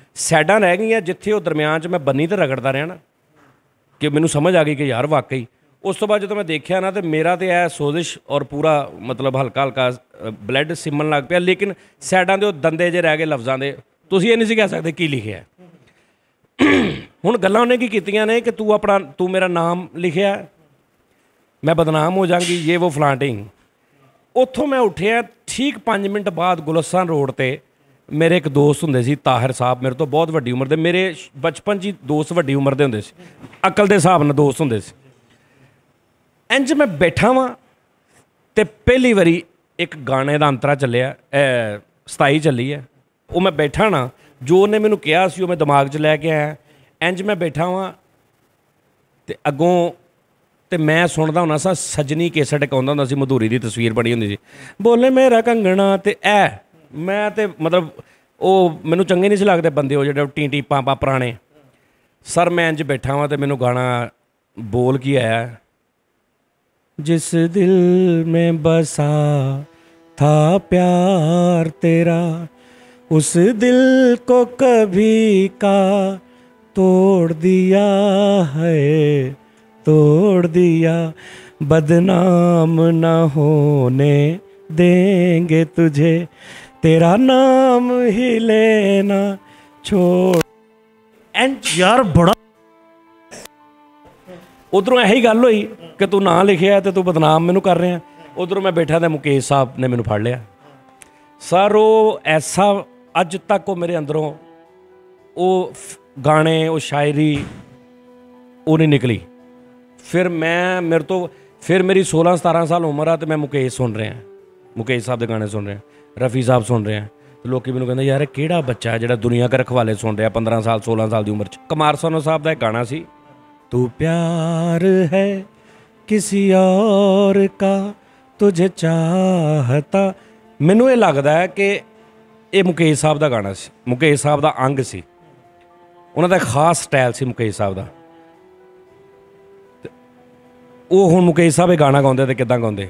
S1: ਸਾਈਡਾਂ ਰਹਿ ਗਈਆਂ ਜਿੱਥੇ ਉਹ ਦਰਮਿਆਨ 'ਚ ਮੈਂ ਬੰਨੀ ਤੇ ਰਗੜਦਾ ਰਿਹਾ ਨਾ ਕਿ ਮੈਨੂੰ ਸਮਝ ਆ ਗਈ ਕਿ ਯਾਰ ਵਾਕਈ। ਉਸ ਤੋਂ ਬਾਅਦ ਜਦੋਂ ਮੈਂ ਦੇਖਿਆ ਨਾ ਤੇ ਮੇਰਾ ਤੇ ਇਹ ਸੋਜ਼ਿਸ਼ ਔਰ ਪੂਰਾ ਮਤਲਬ ਹਲਕਾ ਹਲਕਾ ਬਲੱਡ ਸਿੰਮਣ ਲੱਗ ਪਿਆ, ਲੇਕਿਨ ਸਾਈਡਾਂ ਦੇ ਉਹ ਦੰਦੇ ਜੇ ਰਹਿ ਗਏ ਲਫ਼ਜ਼ਾਂ ਦੇ, ਤੁਸੀਂ ਇਹ ਨਹੀਂ ਸੀ ਕਹਿ ਸਕਦੇ ਕੀ ਲਿਖਿਆ। ਹੁਣ ਗੱਲਾਂ ਉਹਨੇ ਕੀ ਕੀਤੀਆਂ ਨੇ ਕਿ ਤੂੰ ਆਪਣਾ ਤੂੰ ਮੇਰਾ ਨਾਮ ਲਿਖਿਆ, ਮੈਂ ਬਦਨਾਮ ਹੋ ਜਾਵਾਂਗੀ, ਇਹ ਉਹ ਫਲਾਂਟਿੰਗ। ਉੱਥੋਂ ਮੈਂ ਉੱਠਿਆ, ਠੀਕ ਪੰਜ ਮਿੰਟ ਬਾਅਦ ਗੁਲਸਤਾਨ ਰੋਡ 'ਤੇ ਮੇਰੇ ਇੱਕ ਦੋਸਤ ਹੁੰਦੇ ਸੀ ਤਾਹਿਰ ਸਾਹਿਬ, ਮੇਰੇ ਤੋਂ ਬਹੁਤ ਵੱਡੀ ਉਮਰ ਦੇ, ਮੇਰੇ ਬਚਪਨ 'ਚ ਹੀ ਦੋਸਤ ਵੱਡੀ ਉਮਰ ਦੇ ਹੁੰਦੇ ਸੀ, ਅਕਲ ਦੇ ਹਿਸਾਬ ਨਾਲ ਦੋਸਤ ਹੁੰਦੇ ਸੀ। ਇੰਝ ਮੈਂ ਬੈਠਾ ਵਾਂ ਅਤੇ ਪਹਿਲੀ ਵਾਰੀ ਇੱਕ ਗਾਣੇ ਦਾ ਅੰਤਰਾ ਚੱਲਿਆ, ਸਤਾਈ ਚੱਲੀ ਹੈ, ਉਹ ਮੈਂ ਬੈਠਾ ਨਾ, ਜੋ ਉਹਨੇ ਮੈਨੂੰ ਕਿਹਾ ਸੀ ਉਹ ਮੈਂ ਦਿਮਾਗ 'ਚ ਲੈ ਕੇ ਆਇਆ। ਇੰਝ ਮੈਂ ਬੈਠਾ ਵਾਂ ਅਤੇ ਅੱਗੋਂ ਤੇ ਮੈਂ ਸੁਣਦਾ ਹੁੰਦਾ ਸਾਂ, ਸਜਨੀ ਕੇਸਟ ਇੱਕ ਆਉਂਦਾ ਹੁੰਦਾ ਸੀ, ਮਧੂਰੀ ਦੀ ਤਸਵੀਰ ਬਣੀ ਹੁੰਦੀ ਸੀ, ਬੋਲੇ ਮੇਰਾ ਕੰਗਣਾ, ਅਤੇ ਇਹ ਮੈਂ ਤਾਂ ਮਤਲਬ ਉਹ ਮੈਨੂੰ ਚੰਗੇ ਨਹੀਂ ਸੀ ਲੱਗਦੇ ਬੰਦੇ ਉਹ ਜਿਹੜੇ ਟੀ ਟੀ ਪਾਪਾ ਪੁਰਾਣੇ। ਸਰ ਮੈਂ ਇੰਝ ਬੈਠਾ ਵਾਂ ਅਤੇ ਮੈਨੂੰ ਗਾਣਾ ਬੋਲ ਕੀ ਆਇਆ, ਜਿਸ ਦਿਲ में बसा था प्यार तेरा उस दिल को कभी का तोड़ दिया है, तोड़ दिया, बदनाम ना होने देंगे तुझे, तेरा नाम ही लेना छोड़। एंड
S2: यार बड़ा
S1: उधरों यही गल हुई कि तू ना लिखिया तो तू बदनाम मैनू कर रहा। उधरों मैं बैठा तो मुकेश साहब ने मैनू फड़ लिया। सर वो ऐसा अज तक वो मेरे अंदरों वो गाने वो शायरी वो नहीं निकली। फिर मैं मेरे तो फिर मेरी सोलह सतारह साल उम्र आ तो मैं मुकेश सुन रहा, मुकेश साहब के गाने सुन रहे, रफ़ी साहब सुन रहे हैं, तो लोग मैनू कहते यार किहड़ा बच्चा है जिहड़ा दुनिया के रखवाले सुन रहा पंद्रह साल सोलह साल की उम्र च। कुमार सानू साहब का एक गाना सी, तू प्यार है किसी और का तुझे चाहता, मैनू ये लगता है कि ये मुकेश साहब का गाना सी, मुकेश साहब का अंग सी, उन्होंने खास स्टाइल सी मुकेश साहब का। वो हुण मुकेश साहब ये गाना गाउंदे ते किदां गाउंदे,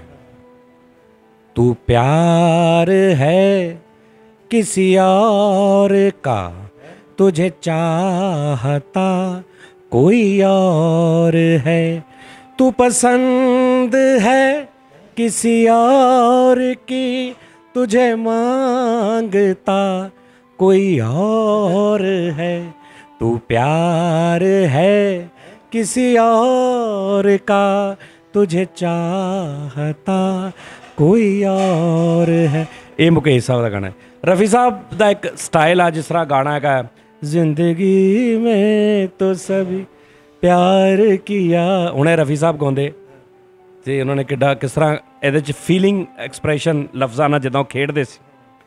S1: तू प्यार है किसी और का तुझे चाहता कोई और है, तू पसंद है किसी और की तुझे मांगता कोई और है, तू प्यार है किसी और का तुझे चाहता कोई और है। ये मुकेश साहब का गाना है। रफ़ी साहब का एक स्टाइल है जिस तरह गाना है, जिंदगी में तो सभी प्यार किया, उन्हें रफ़ी साहब गाते तो उन्होंने किड्डा किस तरह ये फीलिंग एक्सप्रैशन लफ्ज़ां नाल जिद्दां खेडदे सी,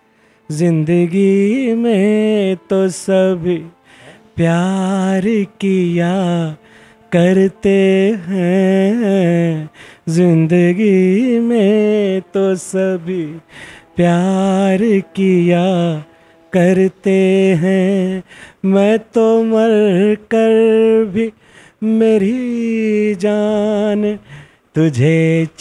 S1: जिंदगी में तो सभी प्यार किया करते हैं, जिंदगी में तो सभी प्यार किया करते हैं, मैं तो मर कर भी मेरी जान तुझे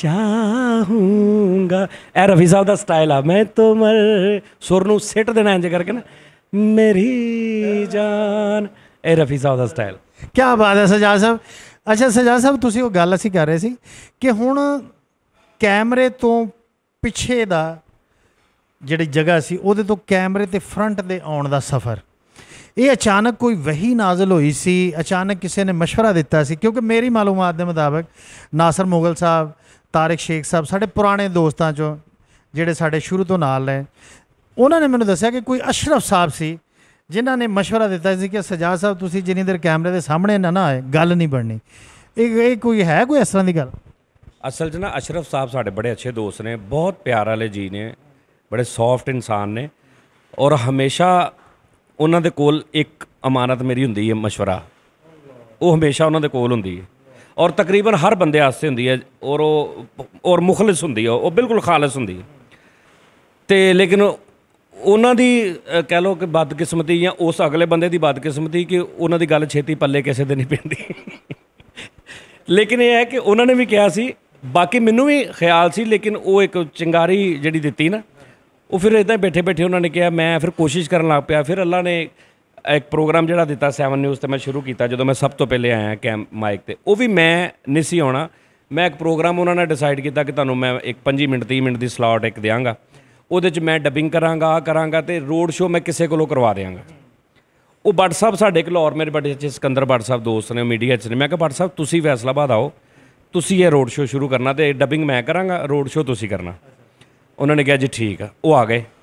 S1: चाहूँगा। ए रफ़ी साहब का स्टाइल आ, मैं तो मर सुर नूं सिट देना इंज करके ना, मेरी जान, ए रफ़ी साहब का स्टाइल।
S2: क्या बात है सजाद साहब। अच्छा सजाद साहब तुसीं वो गल असीं कर रहे सी कि हुण कैमरे तो पिछे दा जिहड़ी जगह सी उहदे तो कैमरे ते फ्रंट दे आउण दा सफ़र, ये अचानक कोई वही नाज़िल हुई सी, अचानक किसी ने मशवरा दिता सी? क्योंकि मेरी मालूमात के मुताबिक नासर मुगल साहब, तारिक शेख साहब साढ़े पुराने दोस्तों चों जिहड़े साढ़े शुरू तो नाल ने, उन्होंने मैंने दस्सिया कि कोई अशरफ साहब सी जिन्हों ने मशवरा दिता सी कि सजाद साहब तुसीं जिन्नी देर कैमरे के सामने ना ना आए गल नहीं बननी। ये कोई है कोई इस तरह की गल?
S1: असल च ना अशरफ साहब साढ़े बड़े अच्छे दोस्त ने, बहुत प्यार वाले जी ने, बड़े सॉफ्ट इंसान ने, और हमेशा उन्होंने कोल एक अमानत मेरी हुंदी है मशवरा, वो हमेशा उन्होंने कोल हुंदी है और तकरीबन हर बंदे आस्ते हुंदी है, और वो और मुखलिस हुंदी है, वो बिल्कुल खालिस हुंदी है। तो लेकिन उन्हों की कह लो कि बदकिस्मती या उस अगले बंदे की बदकिस्मती कि उन्हों की गल छेती पल्ले किसी दिन नहीं पैंदी। लेकिन यह है कि उन्होंने भी कहा सी, बाकी मैनू भी ख्याल सी, लेकिन वो एक चिंगारी जी दी ना, वो फिर इदा बैठे बैठे उन्होंने कहा, मैं फिर कोशिश करन लग पाया, फिर अल्लाह ने ਇੱਕ ਪ੍ਰੋਗਰਾਮ ਜਿਹੜਾ ਦਿੱਤਾ ਸੈਵਨ ਨਿਊਜ਼ ਤੇ ਮੈਂ ਸ਼ੁਰੂ ਕੀਤਾ ਜਦੋਂ ਮੈਂ ਸਭ ਤੋਂ ਪਹਿਲੇ ਆਇਆ ਕੈਮ ਮਾਈਕ ਤੇ, ਉਹ ਵੀ ਮੈਂ ਨਹੀਂ ਸੀ ਆਉਣਾ। ਮੈਂ ਇੱਕ ਪ੍ਰੋਗਰਾਮ ਉਹਨਾਂ ਨੇ ਡਿਸਾਈਡ ਕੀਤਾ ਕਿ ਤੁਹਾਨੂੰ ਮੈਂ ਇੱਕ ਪੰਜੀ ਮਿੰਟ ਤੀਹ ਮਿੰਟ ਦੀ ਸਲਾਟ ਇੱਕ ਦਿਆਂਗਾ, ਉਹਦੇ 'ਚ ਮੈਂ ਡਬਿੰਗ ਕਰਾਂਗਾ, ਆਹ ਕਰਾਂਗਾ, ਤੇ ਰੋਡ ਸ਼ੋਅ ਮੈਂ ਕਿਸੇ ਕੋਲੋਂ ਕਰਵਾ ਦਿਆਂਗਾ। ਉਹ ਭੱਟ ਸਾਹਿਬ ਸਾਡੇ ਲਾਹੌਰ, ਮੇਰੇ ਬੜੇ ਅੱਛੇ ਸਿਕੰਦਰ ਭੱਟ ਸਾਹਿਬ ਦੋਸਤ ਨੇ, ਮੀਡੀਆ 'ਚ ਨੇ। ਮੈਂ ਕਿਹਾ ਭੱਟ ਸਾਹਿਬ ਤੁਸੀਂ ਫੈਸਲਾਬਾਦ ਆਓ, ਤੁਸੀਂ ਇਹ ਰੋਡ ਸ਼ੋਅ ਸ਼ੁਰੂ ਕਰਨਾ ਤੇ ਡਬਿੰਗ ਮੈਂ ਕਰਾਂਗਾ, ਰੋਡ ਸ਼ੋਅ ਤੁਸੀਂ ਕਰਨਾ। ਉਹਨਾਂ ਨੇ ਕਿਹਾ ਜੀ ਠੀਕ ਆ। ਉਹ ਆ ਗਏ,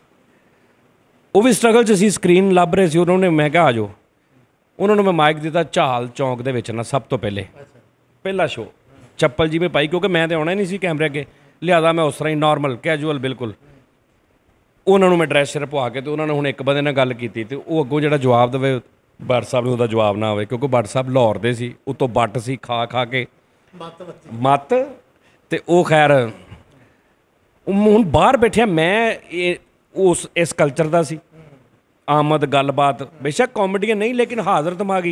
S1: ਉਹ ਵੀ ਸਟਰਗਲ 'ਚ ਸੀ, ਸਕਰੀਨ ਲੱਭ ਰਹੇ ਸੀ। ਉਹਨਾਂ ਨੇ, ਮੈਂ ਕਿਹਾ ਆ ਜਾਓ। ਉਹਨਾਂ ਨੂੰ ਮੈਂ ਮਾਈਕ ਦਿੱਤਾ ਝਾਲ ਚੌਂਕ ਦੇ ਵਿੱਚ ਨਾ, ਸਭ ਤੋਂ ਪਹਿਲੇ ਪਹਿਲਾ ਸ਼ੋਅ, ਚੱਪਲ ਜੀ ਮੈਂ ਪਾਈ ਕਿਉਂਕਿ ਮੈਂ ਤਾਂ ਆਉਣਾ ਨਹੀਂ ਸੀ ਕੈਮਰੇ ਅੱਗੇ, ਲਿਆਦਾ ਮੈਂ ਉਸ ਤਰ੍ਹਾਂ ਹੀ ਨਾਰਮਲ ਕੈਜੂਅਲ ਬਿਲਕੁਲ। ਉਹਨਾਂ ਨੂੰ ਮੈਂ ਡਰੈਸ ਸ਼ਰ ਪਵਾ ਕੇ, ਤੇ ਉਹਨਾਂ ਨੇ ਹੁਣ ਇੱਕ ਬੰਦੇ ਨਾਲ ਗੱਲ ਕੀਤੀ, ਤੇ ਉਹ ਅੱਗੋਂ ਜਿਹੜਾ ਜਵਾਬ ਦੇਵੇ ਭੱਟ ਸਾਹਿਬ ਨੂੰ ਉਹਦਾ ਜਵਾਬ ਨਾ ਹੋਵੇ, ਕਿਉਂਕਿ ਭੱਟ ਸਾਹਿਬ ਲਾਹੌਰ ਦੇ ਸੀ, ਉੱਤੋਂ ਬੱਟ ਸੀ, ਖਾ ਖਾ ਕੇ ਮੱਤ। ਤੇ ਉਹ ਖੈਰ ਹੁਣ ਬਾਹਰ ਬੈਠਿਆ ਮੈਂ ਇਹ ਉਸ ਇਸ ਕਲਚਰ ਦਾ ਸੀ, ਆਮਦ ਗੱਲਬਾਤ, ਬੇਸ਼ੱਕ ਕਾਮੇਡੀਅਨ ਨਹੀਂ ਲੇਕਿਨ ਹਾਜ਼ਰ ਦਿਮਾਗੀ।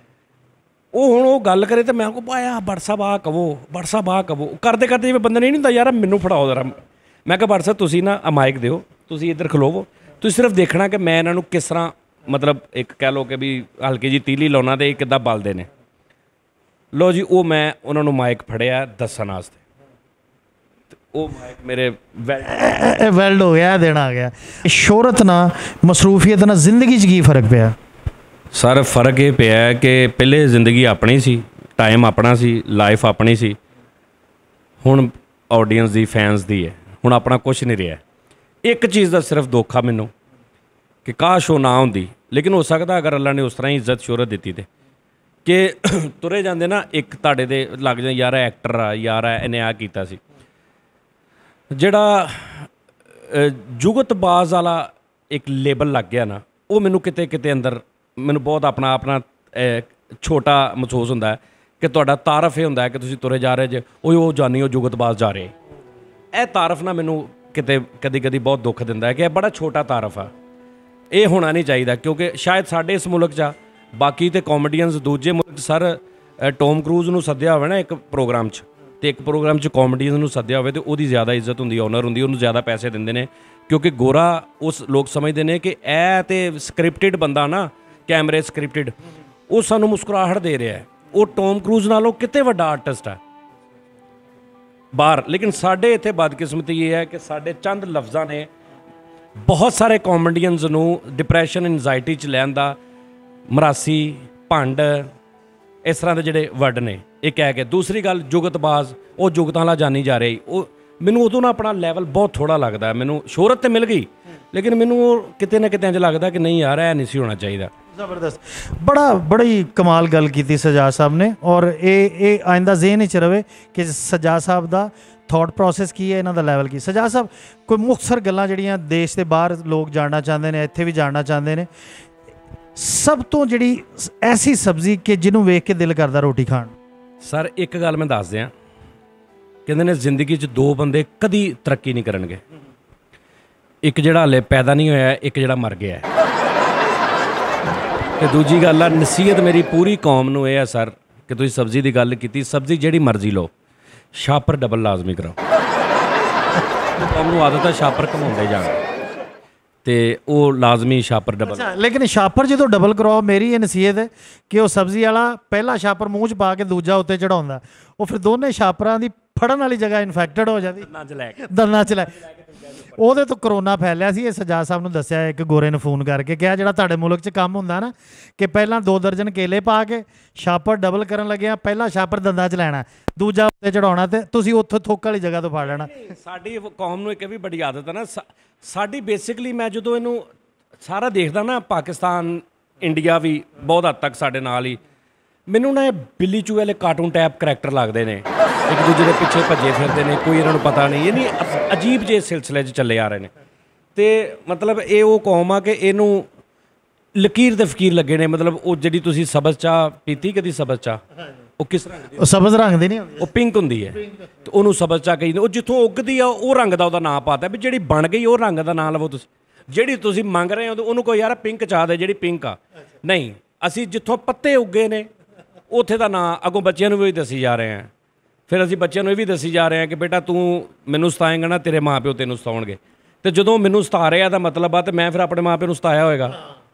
S1: ਉਹ ਹੁਣ ਉਹ ਗੱਲ ਕਰੇ ਤੇ ਮੈਂ ਕੋ ਪਾਇਆ ਭੱਟ ਸਾਹਿਬ ਆਹ ਕਹੋ, ਭੱਟ ਸਾਹਿਬ ਆਹ ਕਹੋ, ਕਰਦੇ ਕਰਦੇ ਜਿਵੇਂ ਬੰਦੇ ਨਹੀਂ ਹੁੰਦਾ ਯਾਰ ਮੈਨੂੰ ਫੜਾਓ ਜ਼ਰਾ। ਮੈਂ ਕਿਹਾ ਭੱਟ ਸਾਹਿਬ ਤੁਸੀਂ ਨਾ ਆ ਮਾਈਕ ਦਿਓ, ਤੁਸੀਂ ਇੱਧਰ ਖਲੋਵੋ, ਤੁਸੀਂ ਸਿਰਫ ਦੇਖਣਾ ਕਿ ਮੈਂ ਇਹਨਾਂ ਨੂੰ ਕਿਸ ਤਰ੍ਹਾਂ, ਮਤਲਬ ਇੱਕ ਕਹਿ ਲਓ ਕਿ ਵੀ ਹਲਕੀ ਜੀ ਤੀਲੀ ਲਾਉਣਾ ਤੇ ਇਹ ਕਿੱਦਾਂ ਬਲਦੇ ਨੇ। ਲੋ ਜੀ, ਉਹ ਮੈਂ ਉਹਨਾਂ ਨੂੰ ਮਾਈਕ ਫੜਿਆ ਦੱਸਣ ਵਾਸਤੇ, ਉਹ ਮਾਈਕ ਮੇਰੇ
S2: ਵੈਲਡ ਹੋ ਗਿਆ, ਦੇਣਾ ਆ ਗਿਆ। ਸ਼ੋਹਰਤ ਨਾਲ, ਮਸਰੂਫੀਅਤ ਨਾਲ ਜ਼ਿੰਦਗੀ 'ਚ ਕੀ ਫਰਕ ਪਿਆ?
S1: ਸਰ ਫਰਕ ਇਹ ਪਿਆ ਕਿ ਪਹਿਲੇ ਜ਼ਿੰਦਗੀ ਆਪਣੀ ਸੀ, ਟਾਈਮ ਆਪਣਾ ਸੀ, ਲਾਈਫ ਆਪਣੀ ਸੀ। ਹੁਣ ਆਡੀਅנס ਦੀ, ਫੈਨਸ ਦੀ ਹੈ। ਹੁਣ ਆਪਣਾ ਕੁਛ ਨਹੀਂ ਰਿਹਾ। ਇੱਕ ਚੀਜ਼ ਦਾ ਸਿਰਫ ਦੁੱਖ ਆ ਮੈਨੂੰ ਕਿ ਕਾਸ਼ ਉਹ ਨਾ ਹੁੰਦੀ, ਲੇਕਿਨ ਹੋ ਸਕਦਾ ਅਗਰ ਅੱਲਾ ਨੇ ਉਸ ਤਰ੍ਹਾਂ ਹੀ ਇੱਜ਼ਤ ਸ਼ੋਹਰਤ ਦਿੱਤੀ ਤੇ ਕਿ ਤੁਰੇ ਜਾਂਦੇ ਨਾ ਇੱਕ ਤੁਹਾਡੇ ਦੇ ਲੱਗ ਜਾਂਦੇ ਯਾਰ ਐਕਟਰ ਆ, ਯਾਰ ਇਹਨੇ ਆ ਕੀਤਾ ਸੀ। ਜਿਹੜਾ ਜੁਗਤਬਾਜ਼ ਵਾਲਾ ਇੱਕ ਲੇਬਲ ਲੱਗ ਗਿਆ ਨਾ, ਉਹ ਮੈਨੂੰ ਕਿਤੇ ਕਿਤੇ ਅੰਦਰ ਮੈਨੂੰ ਬਹੁਤ ਆਪਣਾ ਆਪਣਾ ਛੋਟਾ ਮਹਿਸੂਸ ਹੁੰਦਾ ਹੈ ਕਿ ਤੁਹਾਡਾ ਤਾਰਫ ਇਹ ਹੁੰਦਾ ਹੈ ਕਿ ਤੁਸੀਂ ਤੁਰੇ ਜਾ ਰਹੇ ਜੇ, ਉਹ ਉਹ ਜਾਨੀ ਉਹ ਜੁਗਤਬਾਜ਼ ਜਾ ਰਹੇ। ਇਹ ਤਾਰਫ ਨਾ ਮੈਨੂੰ ਕਿਤੇ ਕਦੀ ਕਦੀ ਬਹੁਤ ਦੁੱਖ ਦਿੰਦਾ ਹੈ ਕਿ ਇਹ ਬੜਾ ਛੋਟਾ ਤਾਰਫ ਆ, ਇਹ ਹੋਣਾ ਨਹੀਂ ਚਾਹੀਦਾ। ਕਿਉਂਕਿ ਸ਼ਾਇਦ ਸਾਡੇ ਇਸ ਮੁਲਕ 'ਚ ਆ, ਬਾਕੀ ਤੇ ਕਾਮੇਡੀਅਨਸ ਦੂਜੇ ਮੁਲਕ 'ਚ ਸਰ ਟੋਮ ਕਰੂਜ਼ ਨੂੰ ਸੱਦਿਆ ਹੋਵੇ ਨਾ ਇੱਕ ਪ੍ਰੋਗਰਾਮ 'ਚ, ਤੇ ਇੱਕ ਪ੍ਰੋਗਰਾਮ 'ਚ ਕਾਮੇਡੀਅਨ ਨੂੰ ਸੱਦਿਆ ਹੋਵੇ ਤੇ ਉਹਦੀ ਜ਼ਿਆਦਾ ਇੱਜ਼ਤ ਹੁੰਦੀ, ਓਨਰ ਹੁੰਦੀ, ਉਹਨੂੰ ਜ਼ਿਆਦਾ ਪੈਸੇ ਦਿੰਦੇ ਨੇ। ਕਿਉਂਕਿ ਗੋਰਾ ਉਸ ਲੋਕ ਸਮਝਦੇ ਨੇ ਕਿ ਇਹ ਤੇ ਸਕ੍ਰਿਪਟਡ ਬੰਦਾ ਨਾ, ਕੈਮਰੇ ਸਕ੍ਰਿਪਟਡ, ਉਹ ਸਾਨੂੰ ਮੁਸਕਰਾਹਟ ਦੇ ਰਿਹਾ ਹੈ, ਉਹ ਟੋਮ ਕਰੂਜ਼ ਨਾਲੋਂ ਕਿਤੇ ਵੱਡਾ ਆਰਟਿਸਟ ਹੈ ਬਾਹਰ। ਲੇਕਿਨ ਸਾਡੇ ਇੱਥੇ ਬਦਕਿਸਮਤੀ ਇਹ ਹੈ ਕਿ ਸਾਡੇ ਚੰਦ ਲਫ਼ਜ਼ਾਂ ਨੇ ਬਹੁਤ ਸਾਰੇ ਕਾਮੇਡੀਅਨਸ ਨੂੰ ਡਿਪਰੈਸ਼ਨ, ਐਨਜ਼ਾਈਟੀ 'ਚ ਲੈਣ ਦਾ, ਮਰਾਸੀ, ਭੰਡ, ਇਸ ਤਰ੍ਹਾਂ ਦੇ ਜਿਹੜੇ ਵਰਡ ਨੇ ਇਹ ਕਹਿ ਕੇ। ਦੂਸਰੀ ਗੱਲ ਜੁਗਤਬਾਜ਼, ਉਹ ਜੁਗਤਾਂ ਵਾਲਾ ਜਾਣੀ ਜਾ ਰਹੀ। ਉਹ ਮੈਨੂੰ ਉਦੋਂ ਨਾ ਆਪਣਾ ਲੈਵਲ ਬਹੁਤ ਥੋੜ੍ਹਾ ਲੱਗਦਾ। ਮੈਨੂੰ ਸ਼ੋਹਰਤ ਤਾਂ ਮਿਲ ਗਈ, ਲੇਕਿਨ ਮੈਨੂੰ ਉਹ ਕਿਤੇ ਨਾ ਕਿਤੇ ਇੰਝ ਲੱਗਦਾ ਕਿ ਨਹੀਂ ਯਾਰ ਇਹ ਨਹੀਂ ਸੀ ਹੋਣਾ ਚਾਹੀਦਾ।
S2: ਜ਼ਬਰਦਸਤ, ਬੜਾ ਬੜੀ ਕਮਾਲ ਗੱਲ ਕੀਤੀ ਸਜਾਦ ਸਾਹਿਬ ਨੇ, ਔਰ ਇਹ ਇਹ ਆਇੰਦਾ ਜ਼ੇਨ ਵਿੱਚ ਰਵੇ ਕਿ ਸਜਾਦ ਸਾਹਿਬ ਦਾ ਥਾਟ ਪ੍ਰੋਸੈਸ ਕੀ ਹੈ, ਇਹਨਾਂ ਦਾ ਲੈਵਲ ਕੀ। ਸਜਾਦ ਸਾਹਿਬ ਕੋਈ ਮੁਖਤਸਰ ਗੱਲਾਂ ਜਿਹੜੀਆਂ ਦੇਸ਼ ਦੇ ਬਾਹਰ ਲੋਕ ਜਾਣਨਾ ਚਾਹੁੰਦੇ ਨੇ, ਇੱਥੇ ਵੀ ਜਾਣਨਾ ਚਾਹੁੰਦੇ ਨੇ, ਸਭ ਤੋਂ ਜਿਹੜੀ ਐਸੀ ਸਬਜ਼ੀ ਕਿ ਜਿਹਨੂੰ ਵੇਖ ਕੇ ਦਿਲ ਕਰਦਾ ਰੋਟੀ ਖਾਣ?
S1: ਸਰ ਇੱਕ ਗੱਲ ਮੈਂ ਦੱਸ ਦਿਆਂ, ਕਹਿੰਦੇ ਨੇ ਜ਼ਿੰਦਗੀ 'ਚ ਦੋ ਬੰਦੇ ਕਦੀ ਤਰੱਕੀ ਨਹੀਂ ਕਰਨਗੇ, ਇੱਕ ਜਿਹੜਾ ਹਾਲੇ ਪੈਦਾ ਨਹੀਂ ਹੋਇਆ, ਇੱਕ ਜਿਹੜਾ ਮਰ ਗਿਆ। ਤੇ ਦੂਜੀ ਗੱਲ ਆ ਨਸੀਹਤ ਮੇਰੀ ਪੂਰੀ ਕੌਮ ਨੂੰ ਇਹ ਹੈ ਸਰ ਕਿ ਤੁਸੀਂ ਸਬਜ਼ੀ ਦੀ ਗੱਲ ਕੀਤੀ, ਸਬਜ਼ੀ ਜਿਹੜੀ ਮਰਜ਼ੀ ਲਓ, ਸ਼ਾਪਰ ਡਬਲ ਲਾਜ਼ਮੀ ਕਰਾਓ। ਕੌਮ ਨੂੰ ਆਦਤ ਹੈ ਸ਼ਾਪਰ ਘਮਾਉਂਦੇ ਜਾਣ, ਤੇ ਉਹ ਲਾਜ਼ਮੀ ਸ਼ਾਪਰ ਡਬਲ।
S2: ਅੱਛਾ, ਲੇਕਿਨ ਸ਼ਾਪਰ ਜਦੋਂ ਡਬਲ ਕਰਾਓ, ਮੇਰੀ ਇਹ ਨਸੀਹਤ ਹੈ ਕਿ ਉਹ ਸਬਜ਼ੀ ਵਾਲਾ ਪਹਿਲਾ ਸ਼ਾਪਰ ਮੂੰਹ 'ਚ ਪਾ ਕੇ ਦੂਜਾ ਉੱਤੇ ਚੜਾਉਂਦਾ, ਉਹ ਫਿਰ ਦੋਨੇ ਸ਼ਾਪਰਾਂ ਦੀ ਫੜਨ ਵਾਲੀ ਜਗ੍ਹਾ ਇਨਫੈਕਟਡ ਹੋ ਜਾਂਦੀ, ਦੰਦਾਂ 'ਚ ਲੈ ਕੇ ਦੰਦਾਂ 'ਚ ਲੈ ਉਹਦੇ ਤੋਂ ਕਰੋਨਾ ਫੈਲਿਆ ਸੀ। ਇਹ ਸਜਾਦ ਸਾਹਿਬ ਨੂੰ ਦੱਸਿਆ ਇੱਕ ਗੋਰੇ ਨੂੰ ਫੋਨ ਕਰਕੇ, ਕਿਹਾ ਜਿਹੜਾ ਤੁਹਾਡੇ ਮੁਲਕ 'ਚ ਕੰਮ ਹੁੰਦਾ ਨਾ ਕਿ ਪਹਿਲਾਂ ਦੋ ਦਰਜਨ ਕੇਲੇ ਪਾ ਕੇ ਸ਼ਾਪਰ ਡਬਲ ਕਰਨ ਲੱਗਿਆ, ਪਹਿਲਾ ਸ਼ਾਪਰ ਦੰਦਾਂ 'ਚ ਲੈਣਾ, ਦੂਜਾ ਉੱਤੇ ਚੜਾਉਣਾ, ਤੇ ਤੁਸੀਂ ਉੱਥੋਂ ਥੁੱਕ ਵਾਲੀ ਜਗ੍ਹਾ ਤੋਂ ਫੜ ਲੈਣਾ।
S1: ਸਾਡੀ ਕੌਮ ਨੂੰ ਇੱਕ ਵੀ ਬੜੀ ਆਦਤ ਹੈ ਨਾ ਸਾਡੀ, ਬੇਸਿਕਲੀ ਮੈਂ ਜਦੋਂ ਇਹਨੂੰ ਸਾਰਾ ਦੇਖਦਾ ਨਾ, ਪਾਕਿਸਤਾਨ, ਇੰਡੀਆ ਵੀ ਬਹੁਤ ਹੱਦ ਤੱਕ ਸਾਡੇ ਨਾਲ ਹੀ, ਮੈਨੂੰ ਨਾ ਇਹ ਬਿੱਲੀ ਚੂਹੇ ਵਾਲੇ ਕਾਰਟੂਨ ਟਾਈਪ ਕਰੈਕਟਰ ਲੱਗਦੇ ਨੇ, ਇੱਕ ਦੂਜੇ ਦੇ ਪਿੱਛੇ ਭੱਜੇ ਫਿਰਦੇ ਨੇ, ਕੋਈ ਇਹਨਾਂ ਨੂੰ ਪਤਾ ਨਹੀਂ, ਇਹ ਨਹੀਂ ਅਜੀਬ ਜਿਹੇ ਸਿਲਸਿਲੇ 'ਚ ਚੱਲੇ ਆ ਰਹੇ ਨੇ। ਤੇ ਮਤਲਬ ਇਹ ਉਹ ਕੌਮ ਆ ਕਿ ਇਹਨੂੰ ਲਕੀਰ ਤੇ ਫਕੀਰ ਲੱਗੇ ਨੇ। ਮਤਲਬ ਉਹ ਜਿਹੜੀ ਤੁਸੀਂ ਸਬਜ਼ ਚਾਹ ਪੀਤੀ ਕਦੀ, ਸਬਜ਼ ਚਾਹ ਉਹ ਕਿਸ ਰੰਗ ਦੀ?
S2: ਉਹ ਸਬਜ਼ ਰੰਗ ਦੀ ਨਹੀਂ ਹੁੰਦੀ,
S1: ਉਹ ਪਿੰਕ ਹੁੰਦੀ ਹੈ, ਤੇ ਉਹਨੂੰ ਸਬਜ਼ ਚਾਹ ਕਹਿੰਦੇ। ਉਹ ਜਿੱਥੋਂ ਉੱਗਦੀ ਆ ਉਹ ਰੰਗ ਦਾ ਉਹਦਾ ਨਾਂ ਪਾਤਾ ਵੀ ਜਿਹੜੀ ਬਣ ਗਈ ਉਹ ਰੰਗ ਦਾ ਨਾਂ ਲਵੋ ਤੁਸੀਂ। ਜਿਹੜੀ ਤੁਸੀਂ ਮੰਗ ਰਹੇ ਹੋ ਉਹਨੂੰ ਕੋਈ ਯਾਰ ਪਿੰਕ ਚਾਹ ਦੇ ਜਿਹੜੀ ਪਿੰਕ ਆ, ਨਹੀਂ, ਅਸੀਂ ਜਿੱਥੋਂ ਪੱਤੇ ਉੱਗੇ ਨੇ ਉੱਥੇ ਦਾ ਨਾਂ ਅੱਗੋਂ ਬੱਚਿਆਂ ਨੂੰ ਵੀ ਦੱਸੀ ਜਾ ਰਹੇ ਹਾਂ। ਫਿਰ ਅਸੀਂ ਬੱਚਿਆਂ ਨੂੰ ਇਹ ਵੀ ਦੱਸੀ ਜਾ ਰਹੇ ਹਾਂ ਕਿ ਬੇਟਾ ਤੂੰ ਮੈਨੂੰ ਸਤਾਏਂਗਾ ਨਾ, ਤੇਰੇ ਮਾਂ ਪਿਓ ਤੈਨੂੰ ਸਤਾਉਣਗੇ, ਤੇ ਜਦੋਂ ਮੈਨੂੰ ਸਤਾ ਰਿਹਾ ਦਾ ਮਤਲਬ ਆ ਤੇ ਮੈਂ ਫਿਰ ਆਪਣੇ ਮਾਂ ਪਿਓ ਨੂੰ ਸਤਾਇਆ ਹੋਏਗਾ,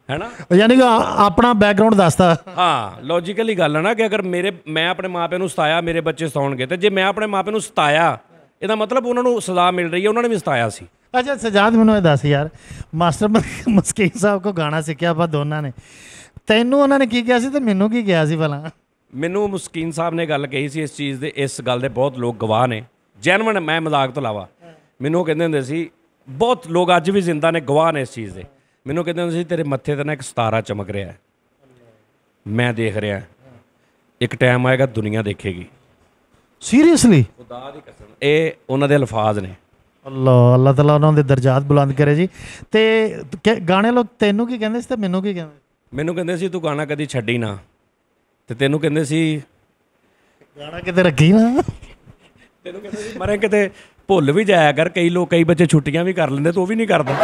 S1: है ना।
S2: ਯਾਨੀ ਕਿ ਆ- ਆਪਣਾ ਬੈਕਗ੍ਰਾਉਂਡ ਦੱਸਦਾ।
S1: ਹਾਂ ਲੌਜੀਕਲੀ ਗੱਲ ਹੈ ਨਾ ਕਿ ਅਗਰ ਮੇਰੇ ਮੈਂ ਆਪਣੇ ਮਾਪਿਆਂ ਨੂੰ ਸਤਾਇਆ ਮੇਰੇ ਬੱਚੇ ਸਤਾਉਣਗੇ, ਤੇ ਜੇ ਮੈਂ ਆਪਣੇ ਮਾਪਿਆਂ ਨੂੰ ਸਤਾਇਆ ਇਹਦਾ ਮਤਲਬ ਉਹਨਾਂ ਨੂੰ ਸਜ਼ਾ ਮਿਲ ਰਹੀ ਹੈ, ਉਹਨਾਂ ਨੇ ਵੀ ਸਤਾਇਆ ਸੀ।
S2: ਅੱਛਾ ਸਜਾਦ ਮੈਨੂੰ ਇਹ ਦੱਸ ਯਾਰ, ਮਾਸਟਰ ਮਸਕੀਨ ਸਾਹਿਬ ਕੋ ਗਾਣਾ ਸਿੱਖਿਆ ਆਪਾਂ ਦੋਨਾਂ ਨੇ, ਤੈਨੂੰ ਉਹਨਾਂ ਨੇ ਕੀ ਕਿਹਾ ਸੀ ਤੇ ਮੈਨੂੰ ਕੀ ਕਿਹਾ ਸੀ ਭਲਾ?
S1: ਮੈਨੂੰ ਮੁਸਕੀਨ ਸਾਹਿਬ ਨੇ ਗੱਲ ਕਹੀ ਸੀ ਇਸ ਚੀਜ਼ ਦੇ, ਇਸ ਗੱਲ ਦੇ ਬਹੁਤ ਲੋਕ ਗਵਾਹ ਨੇ, ਜੈਨੂਅਨ, ਮੈਂ ਮਜ਼ਾਕ ਤੋਂ ਇਲਾਵਾ। ਮੈਨੂੰ ਉਹ ਕਹਿੰਦੇ ਹੁੰਦੇ ਸੀ, ਬਹੁਤ ਲੋਕ ਅੱਜ ਵੀ ਜ਼ਿੰਦਾ ਨੇ, ਗਵਾਹ ਨੇ ਇਸ ਚੀਜ਼ ਦੇ। ਮੈਨੂੰ ਕਹਿੰਦੇ ਹੁੰਦੇ ਸੀ ਤੇਰੇ ਮੱਥੇ 'ਤੇ ਨਾ ਇੱਕ ਸਿਤਾਰਾ ਚਮਕ ਰਿਹਾ ਹੈ, ਮੈਂ ਦੇਖ ਰਿਹਾ, ਇੱਕ ਟਾਈਮ ਆਏਗਾ ਦੁਨੀਆ ਦੇਖੇਗੀ।
S2: ਸੀਰੀਅਸਲੀ?
S1: ਖੁਦਾ ਦੀ ਕਸਮ, ਇਹ ਉਹਨਾਂ ਦੇ ਅਲਫਾਜ਼ ਨੇ।
S2: ਅੱਲਾ ਅੱਲਾਹ ਤਾਲਾ ਉਹਨਾਂ ਦੇ ਦਰਜਾਤ ਬੁਲੰਦ ਕਰੇ ਜੀ। ਤੇ ਕਿ- ਗਾਣੇ ਲੋਕ ਤੈਨੂੰ ਕੀ ਕਹਿੰਦੇ ਸੀ ਤੇ ਮੈਨੂੰ ਕੀ ਕਹਿੰਦੇ?
S1: ਮੈਨੂੰ ਕਹਿੰਦੇ ਸੀ ਤੂੰ ਗਾਣਾ ਕਦੀ ਛੱਡੀ ਨਾ, ਤੇ ਤੈਨੂੰ ਕਹਿੰਦੇ ਸੀ
S2: ਗਾਣਾ ਕਿਤੇ ਰੱਖੀ ਨਾ।
S1: ਤੈਨੂੰ ਕਹਿੰਦੇ ਸੀ ਮਰੇ ਕਿਤੇ ਭੁੱਲ ਵੀ ਜਾਇਆ ਕਰ। ਕਈ ਲੋਕ, ਕਈ ਬੱਚੇ ਛੁੱਟੀਆਂ ਵੀ ਕਰ ਲੈਂਦੇ, ਤੂੰ ਉਹ ਵੀ ਨਹੀਂ ਕਰਦਾ।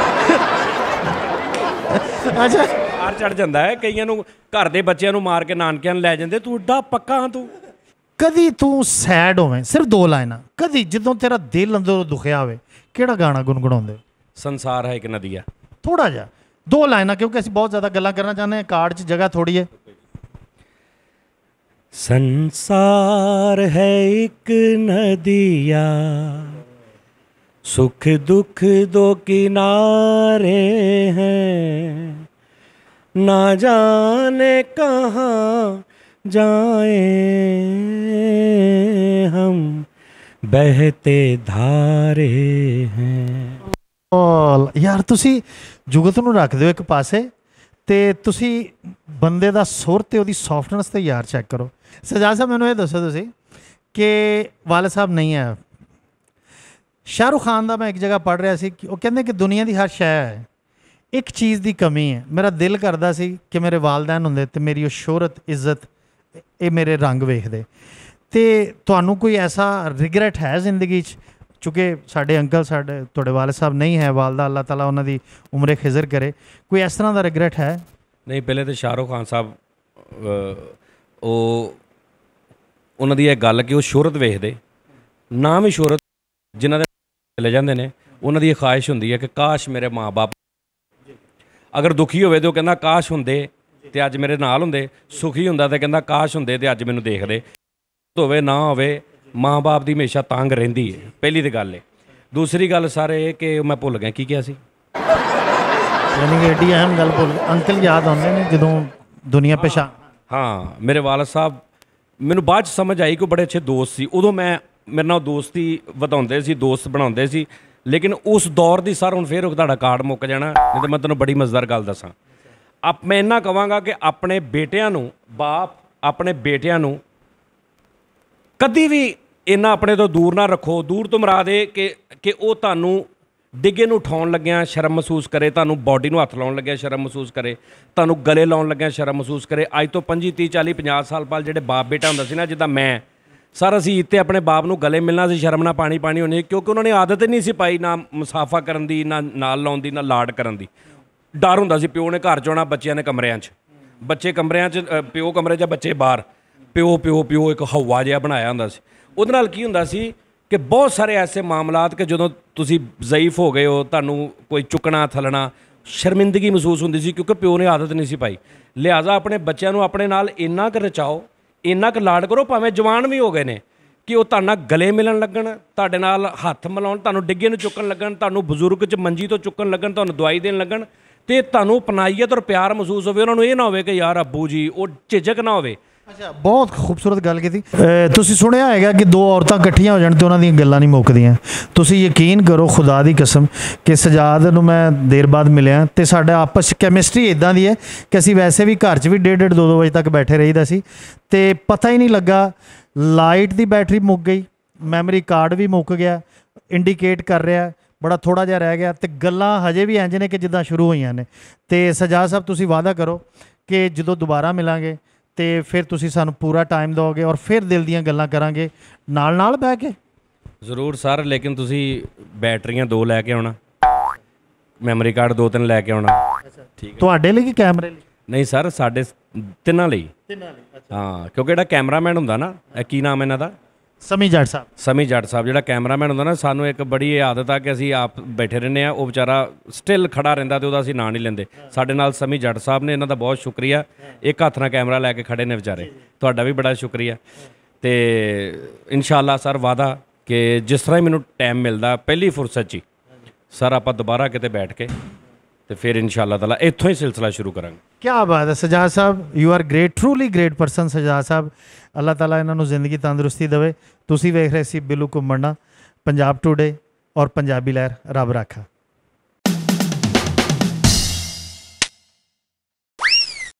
S2: ਅੱਛਾ
S1: ਮਾਰ ਚੜ ਜਾਂਦਾ ਹੈ ਕਈਆਂ ਨੂੰ, ਘਰ ਦੇ ਬੱਚਿਆਂ ਨੂੰ ਮਾਰ ਕੇ ਨਾਨਕਿਆਂ ਨੂੰ ਲੈ ਜਾਂਦੇ। ਤੂੰ ਏਡਾ ਪੱਕਾ ਹਾਂ ਤੂੰ।
S2: ਕਦੀ ਤੂੰ ਸੈਡ ਹੋਵੇਂ, ਸਿਰਫ ਦੋ ਲਾਈਨਾਂ, ਕਦੀ ਜਦੋਂ ਤੇਰਾ ਦਿਲ ਅੰਦਰੋਂ ਦੁਖਿਆ ਹੋਵੇ, ਕਿਹੜਾ ਗਾਣਾ ਗੁੰਗਣਾਉਂਦੇ?
S1: ਸੰਸਾਰ ਹੈ ਇੱਕ ਨਦੀਆ।
S2: ਥੋੜਾ ਜਿਹਾ ਦੋ ਲਾਈਨਾਂ, ਕਿਉਂਕਿ ਅਸੀਂ ਬਹੁਤ ਜ਼ਿਆਦਾ ਗੱਲਾਂ ਕਰਨਾ ਚਾਹੁੰਦੇ ਹਾਂ, ਕਾਰਡ 'ਚ ਜਗ੍ਹਾ ਥੋੜੀ ਹੈ।
S1: संसार है एक नदिया, सुख दुख दो किनारे हैं, ना जाने कहाँ जाए हम, बहते धारे हैं।
S2: ਯਾਰ ਤੁਸੀਂ ਜੁਗਤ ਨੂੰ ਰੱਖ ਦਿਓ ਇੱਕ ਪਾਸੇ, ਤੇ ਤੁਸੀਂ ਬੰਦੇ ਦਾ ਸੁਰ ਤੇ ਉਹਦੀ ਸੌਫਟਨੈਸ ਤੇ ਯਾਰ ਚੈੱਕ ਕਰੋ। ਸਜਾਦ ਸਾਹਿਬ ਮੈਨੂੰ ਇਹ ਦੱਸੋ ਤੁਸੀਂ ਕਿ ਵਾਲਿਦ ਸਾਹਿਬ ਨਹੀਂ ਹੈ, ਸ਼ਾਹਰੁਖ ਖਾਨ ਦਾ ਮੈਂ ਇੱਕ ਜਗ੍ਹਾ ਪੜ੍ਹ ਰਿਹਾ ਸੀ ਕਿ ਉਹ ਕਹਿੰਦੇ ਕਿ ਦੁਨੀਆ ਦੀ ਹਰ ਸ਼ੈ ਹੈ, ਇੱਕ ਚੀਜ਼ ਦੀ ਕਮੀ ਹੈ। ਮੇਰਾ ਦਿਲ ਕਰਦਾ ਸੀ ਕਿ ਮੇਰੇ ਵਾਲਦੈਨ ਹੁੰਦੇ ਤੇ ਮੇਰੀ ਉਹ ਸ਼ੋਹਰਤ, ਇੱਜ਼ਤ, ਇਹ ਮੇਰੇ ਰੰਗ ਵੇਖਦੇ। ਤੇ ਤੁਹਾਨੂੰ ਕੋਈ ਐਸਾ ਰਿਗਰੈਟ ਹੈ ਜ਼ਿੰਦਗੀ 'ਚ? ਚੂँकि ਸਾਡੇ ਅੰਕਲ, ਸਾਡੇ ਤੁਹਾਡੇ ਵਾਲਿਦ ਸਾਹਿਬ ਨਹੀਂ ਹੈ, ਵਾਲਦਾ ਅੱਲਾਹ ਤਾਲਾ ਉਹਨਾਂ ਦੀ ਉਮਰੇ ਖਿਜ਼ਰ ਕਰੇ, ਕੋਈ ਇਸ ਤਰ੍ਹਾਂ ਦਾ ਰਿਗਰੈਟ ਹੈ?
S1: ਨਹੀਂ, ਪਹਿਲੇ ਤਾਂ ਸ਼ਾਹਰੁਖ ਖਾਨ ਸਾਹਿਬ, ਉਹ ਉਹਨਾਂ ਦੀ ਇਹ ਗੱਲ ਕਿ ਉਹ ਸ਼ੋਹਰਤ ਵੇਖਦੇ, ਨਾ ਵੀ ਸ਼ੋਹਰਤ ਜਿਨ੍ਹਾਂ ਦੇ ਚਲੇ ਜਾਂਦੇ ਨੇ, ਉਹਨਾਂ ਦੀ ਇਹ ਖਾਹਿਸ਼ ਹੁੰਦੀ ਹੈ ਕਿ ਕਾਸ਼ ਮੇਰੇ ਮਾਂ-ਬਾਪ, ਅਗਰ ਦੁਖੀ ਹੋਵੇ ਤਾਂ ਉਹ ਕਹਿੰਦਾ ਕਾਸ਼ ਹੁੰਦੇ ਤੇ ਅੱਜ ਮੇਰੇ ਨਾਲ ਹੁੰਦੇ, ਸੁਖੀ ਹੁੰਦਾ ਤਾਂ ਕਹਿੰਦਾ ਕਾਸ਼ ਹੁੰਦੇ ਤੇ ਅੱਜ ਮੈਨੂੰ ਦੇਖਦੇ। ਹੋਵੇ ਨਾ ਹੋਵੇ, ਮਾਂ-ਬਾਪ ਦੀ ਹਮੇਸ਼ਾ ਤੰਗ ਰਹਿੰਦੀ ਹੈ, ਪਹਿਲੀ ਤਾਂ ਗੱਲ ਹੈ। ਦੂਸਰੀ ਗੱਲ ਸਰ ਇਹ ਕਿ ਮੈਂ ਭੁੱਲ ਗਿਆ ਕੀ ਕਿਹਾ ਸੀ।
S2: ਯਾਨੀ ਕਿ ਐਡੀ ਅਹਿਮ ਗੱਲ ਭੁੱਲ, ਅੰਕਲ ਯਾਦ ਆਉਂਦੇ ਨੇ ਜਦੋਂ ਦੁਨੀਆ ਪੇਸ਼ਾ।
S1: ਹਾਂ, ਮੇਰੇ ਵਾਲਿਦ ਸਾਹਿਬ, ਮੈਨੂੰ ਬਾਅਦ 'ਚ ਸਮਝ ਆਈ ਕਿ ਉਹ ਬੜੇ ਅੱਛੇ ਦੋਸਤ ਸੀ। ਉਦੋਂ ਮੈਂ ਮੇਰੇ ਨਾਲ ਦੋਸਤੀ ਵਧਾਉਂਦੇ ਸੀ, ਦੋਸਤ ਬਣਾਉਂਦੇ ਸੀ, ਲੇਕਿਨ ਉਸ ਦੌਰ ਦੀ ਸਰ ਹੁਣ ਫਿਰ ਤੁਹਾਡਾ ਕਾਰਡ ਮੁੱਕ ਜਾਣਾ, ਨਹੀਂ ਤਾਂ ਮੈਂ ਤੁਹਾਨੂੰ ਬੜੀ ਮਜ਼ੇਦਾਰ ਗੱਲ ਦੱਸਾਂ। ਆਪ ਮੈਂ ਇੰਨਾ ਕਹਾਂਗਾ ਕਿ ਆਪਣੇ ਬੇਟਿਆਂ ਨੂੰ, ਬਾਪ ਆਪਣੇ ਬੇਟਿਆਂ ਨੂੰ ਕਦੀ ਵੀ ਇੰਨਾ ਆਪਣੇ ਤੋਂ ਦੂਰ ਨਾ ਰੱਖੋ। ਦੂਰ ਤੋਂ ਮਰਾ ਦੇ ਕਿ ਕਿ ਉਹ ਤੁਹਾਨੂੰ ਡਿੱਗੇ ਨੂੰ ਉਠਾਉਣ ਲੱਗਿਆ ਸ਼ਰਮ ਮਹਿਸੂਸ ਕਰੇ, ਤੁਹਾਨੂੰ ਬਾਡੀ ਨੂੰ ਹੱਥ ਲਾਉਣ ਲੱਗਿਆ ਸ਼ਰਮ ਮਹਿਸੂਸ ਕਰੇ, ਤੁਹਾਨੂੰ ਗਲੇ ਲਾਉਣ ਲੱਗਿਆ ਸ਼ਰਮ ਮਹਿਸੂਸ ਕਰੇ। ਅੱਜ ਤੋਂ ਪੰਜੀ ਤੀਹ ਚਾਲੀ ਪੰਜਾਹ ਸਾਲ ਪਹਿਲਾਂ ਜਿਹੜੇ ਬਾਪ ਬੇਟਾ ਹੁੰਦਾ ਸੀ ਨਾ, ਜਿੱਦਾਂ ਮੈਂ, ਸਰ ਅਸੀਂ ਇੱਥੇ ਆਪਣੇ ਬਾਪ ਨੂੰ ਗਲੇ ਮਿਲਣਾ ਸੀ, ਸ਼ਰਮ ਨਾਲ ਪਾਣੀ ਪਾਣੀ ਹੋਣੀ, ਕਿਉਂਕਿ ਉਹਨਾਂ ਨੇ ਆਦਤ ਨਹੀਂ ਸੀ ਪਾਈ, ਨਾ ਮੁਸਾਫਾ ਕਰਨ ਦੀ, ਨਾ ਨਾਲ ਲਾਉਣ ਦੀ, ਨਾ ਲਾਡ ਕਰਨ ਦੀ। ਡਰ ਹੁੰਦਾ ਸੀ, ਪਿਓ ਨੇ ਘਰ 'ਚ ਆਉਣਾ, ਬੱਚਿਆਂ ਨੇ ਕਮਰਿਆਂ 'ਚ, ਬੱਚੇ ਕਮਰਿਆਂ 'ਚ, ਪਿਓ ਕਮਰੇ 'ਚ, ਬੱਚੇ ਬਾਹਰ, ਪਿਓ ਪਿਓ ਪਿਓ ਇੱਕ ਹਵਾ ਜਿਹਾ ਬਣਾਇਆ ਹੁੰਦਾ ਸੀ। ਉਹਦੇ ਨਾਲ ਕੀ ਹੁੰਦਾ ਸੀ ਕਿ ਬਹੁਤ ਸਾਰੇ ਐਸੇ ਮਾਮਲਾਤ ਕਿ ਜਦੋਂ ਤੁਸੀਂ ਜ਼ਈਫ ਹੋ ਗਏ ਹੋ, ਤੁਹਾਨੂੰ ਕੋਈ ਚੁੱਕਣਾ ਥੱਲਣਾ, ਸ਼ਰਮਿੰਦਗੀ ਮਹਿਸੂਸ ਹੁੰਦੀ ਸੀ, ਕਿਉਂਕਿ ਪਿਓ ਨੇ ਆਦਤ ਨਹੀਂ ਸੀ ਪਾਈ। ਲਿਹਾਜ਼ਾ ਆਪਣੇ ਬੱਚਿਆਂ ਨੂੰ ਆਪਣੇ ਨਾਲ ਇੰਨਾ ਕੁ ਰਚਾਓ, ਇੰਨਾ ਕੁ ਲਾਡ ਕਰੋ, ਭਾਵੇਂ ਜਵਾਨ ਵੀ ਹੋ ਗਏ ਨੇ, ਕਿ ਉਹ ਤੁਹਾਡੇ ਨਾਲ ਗਲੇ ਮਿਲਣ ਲੱਗਣ, ਤੁਹਾਡੇ ਨਾਲ ਹੱਥ ਮਿਲਾਉਣ, ਤੁਹਾਨੂੰ ਡਿੱਗੇ ਨੂੰ ਚੁੱਕਣ ਲੱਗਣ, ਤੁਹਾਨੂੰ ਬਜ਼ੁਰਗ 'ਚ ਮੰਜੀ ਤੋਂ ਚੁੱਕਣ ਲੱਗਣ, ਤੁਹਾਨੂੰ ਦਵਾਈ ਦੇਣ ਲੱਗਣ, ਤੇ ਤੁਹਾਨੂੰ ਅਪਨਾਈਅਤ ਔਰ ਪਿਆਰ ਮਹਿਸੂਸ ਹੋਵੇ। ਉਹਨਾਂ ਨੂੰ ਇਹ ਨਾ ਹੋਵੇ ਕਿ ਯਾਰ ਅੱਬੂ ਜੀ, ਉਹ ਝਿਜਕ ਨਾ ਹੋਵੇ।
S2: ਅੱਛਾ, ਬਹੁਤ ਖੂਬਸੂਰਤ ਗੱਲ ਕੀਤੀ। ਤੁਸੀਂ ਸੁਣਿਆ ਹੈਗਾ ਕਿ ਦੋ ਔਰਤਾਂ ਇਕੱਠੀਆਂ ਹੋ ਜਾਣ ਤੇ ਉਹਨਾਂ ਦੀਆਂ ਗੱਲਾਂ ਨਹੀਂ ਮੁੱਕਦੀਆਂ। ਤੁਸੀਂ ਯਕੀਨ ਕਰੋ ਖੁਦਾ ਦੀ ਕਸਮ ਕਿ ਸਜਾਦ ਨੂੰ ਮੈਂ ਦੇਰ ਬਾਅਦ ਮਿਲਿਆ ਤੇ ਸਾਡਾ ਆਪਸ 'ਚ ਕੈਮਿਸਟਰੀ ਇੱਦਾਂ ਦੀ ਹੈ ਕਿ ਅਸੀਂ ਵੈਸੇ ਵੀ ਘਰ 'ਚ ਵੀ ਡੇਢ ਡੇਢ ਦੋ ਦੋ ਵਜੇ ਤੱਕ ਬੈਠੇ ਰਹੀਦਾ ਸੀ, ਤੇ ਪਤਾ ਹੀ ਨਹੀਂ ਲੱਗਾ। ਲਾਈਟ ਦੀ ਬੈਟਰੀ ਮੁੱਕ ਗਈ, ਮੈਮਰੀ ਕਾਰਡ ਵੀ ਮੁੱਕ ਗਿਆ, ਇੰਡੀਕੇਟ ਕਰ ਰਿਹਾ, ਬੜਾ ਥੋੜ੍ਹਾ ਜਿਹਾ ਰਹਿ ਗਿਆ, ਤੇ ਗੱਲਾਂ ਹਜੇ ਵੀ ਇੰਝ ਨੇ ਕਿ ਜਿੱਦਾਂ ਸ਼ੁਰੂ ਹੋਈਆਂ ਨੇ। ਤੇ ਸਜਾਦ ਸਾਹਿਬ ਤੁਸੀਂ ਵਾਅਦਾ ਕਰੋ ਕਿ ਜਦੋਂ ਦੁਬਾਰਾ ਮਿਲਾਂਗੇ ਤੇ ਫਿਰ ਤੁਸੀਂ ਸਾਨੂੰ ਪੂਰਾ ਟਾਈਮ ਦਿਓਗੇ ਔਰ ਫਿਰ ਦਿਲ ਦੀਆਂ ਗੱਲਾਂ ਕਰਾਂਗੇ ਨਾਲ ਨਾਲ ਬਹਿ ਕੇ।
S1: ਜ਼ਰੂਰ ਸਰ, ਲੇਕਿਨ ਤੁਸੀਂ ਬੈਟਰੀਆਂ ਦੋ ਲੈ ਕੇ ਆਉਣਾ, ਮੈਮਰੀ ਕਾਰਡ ਦੋ ਤਿੰਨ ਲੈ ਕੇ ਆਉਣਾ। ਠੀਕ ਹੈ,
S2: ਤੁਹਾਡੇ ਲਈ ਕਿ ਕੈਮਰੇ ਲਈ?
S1: ਨਹੀਂ ਸਰ, ਸਾਡੇ ਤਿੰਨਾਂ ਲਈ।
S2: ਤਿੰਨਾਂ ਲਈ।
S1: ਹਾਂ, ਕਿਉਂਕਿ ਜਿਹੜਾ ਕੈਮਰਾਮੈਨ ਹੁੰਦਾ ਨਾ, ਇਹ ਕੀ ਨਾਮ ਇਹਨਾਂ ਦਾ,
S2: ਸਮੀ ਜੱਟ ਸਾਹਿਬ
S1: ਸਮੀ ਜੱਟ ਸਾਹਿਬ ਜਿਹੜਾ ਕੈਮਰਾਮੈਨ ਹੁੰਦਾ ਨਾ, ਸਾਨੂੰ ਇੱਕ ਬੜੀ ਇਹ ਆਦਤ ਆ ਕਿ ਅਸੀਂ ਆਪ ਬੈਠੇ ਰਹਿੰਦੇ ਆ, ਉਹ ਵਿਚਾਰਾ ਸਟਿਲ ਖੜਾ ਰਹਿੰਦਾ ਤੇ ਉਹਦਾ ਅਸੀਂ ਨਾਂ ਨਹੀਂ ਲੈਂਦੇ। ਸਾਡੇ ਨਾਲ ਸਮੀ ਜੱਟ ਸਾਹਿਬ ਨੇ, ਇਹਨਾਂ ਦਾ ਬਹੁਤ ਸ਼ੁਕਰੀਆ। ਇੱਕ ਹੱਥ ਨਾਲ ਕੈਮਰਾ ਲੈ ਕੇ ਖੜੇ ਨੇ ਵਿਚਾਰੇ, ਤੁਹਾਡਾ ਵੀ ਬੜਾ ਸ਼ੁਕਰੀਆ। ਤੇ ਇਨਸ਼ਾਅੱਲਾ ਸਰ ਵਾਅਦਾ ਕਿ ਜਿਸ ਤਰ੍ਹਾਂ ਹੀ ਮੈਨੂੰ ਟਾਈਮ ਮਿਲਦਾ ਪਹਿਲੀ ਫੁਰਸਤ 'ਚ ਹੀ ਸਰ ਆਪਾਂ ਦੁਬਾਰਾ ਕਿਤੇ ਬੈਠ ਕੇ ਤੇ ਫਿਰ ਇਨਸ਼ਾਅੱਲਾ ਤਾਲਾ ਇੱਥੋਂ ਹੀ ਸਿਲਸਿਲਾ ਸ਼ੁਰੂ ਕਰਾਂਗੇ।
S2: क्या बात है Sajjad sahab, you are great, truly great person Sajjad sahab. Allah ताला इन्हों जिंदगी तंदुरुस्ती देवे। तुसी वेख रहे सी बिल्लू घुम्मण, पंजाब टुडे और पंजाबी लहर, रब राखा।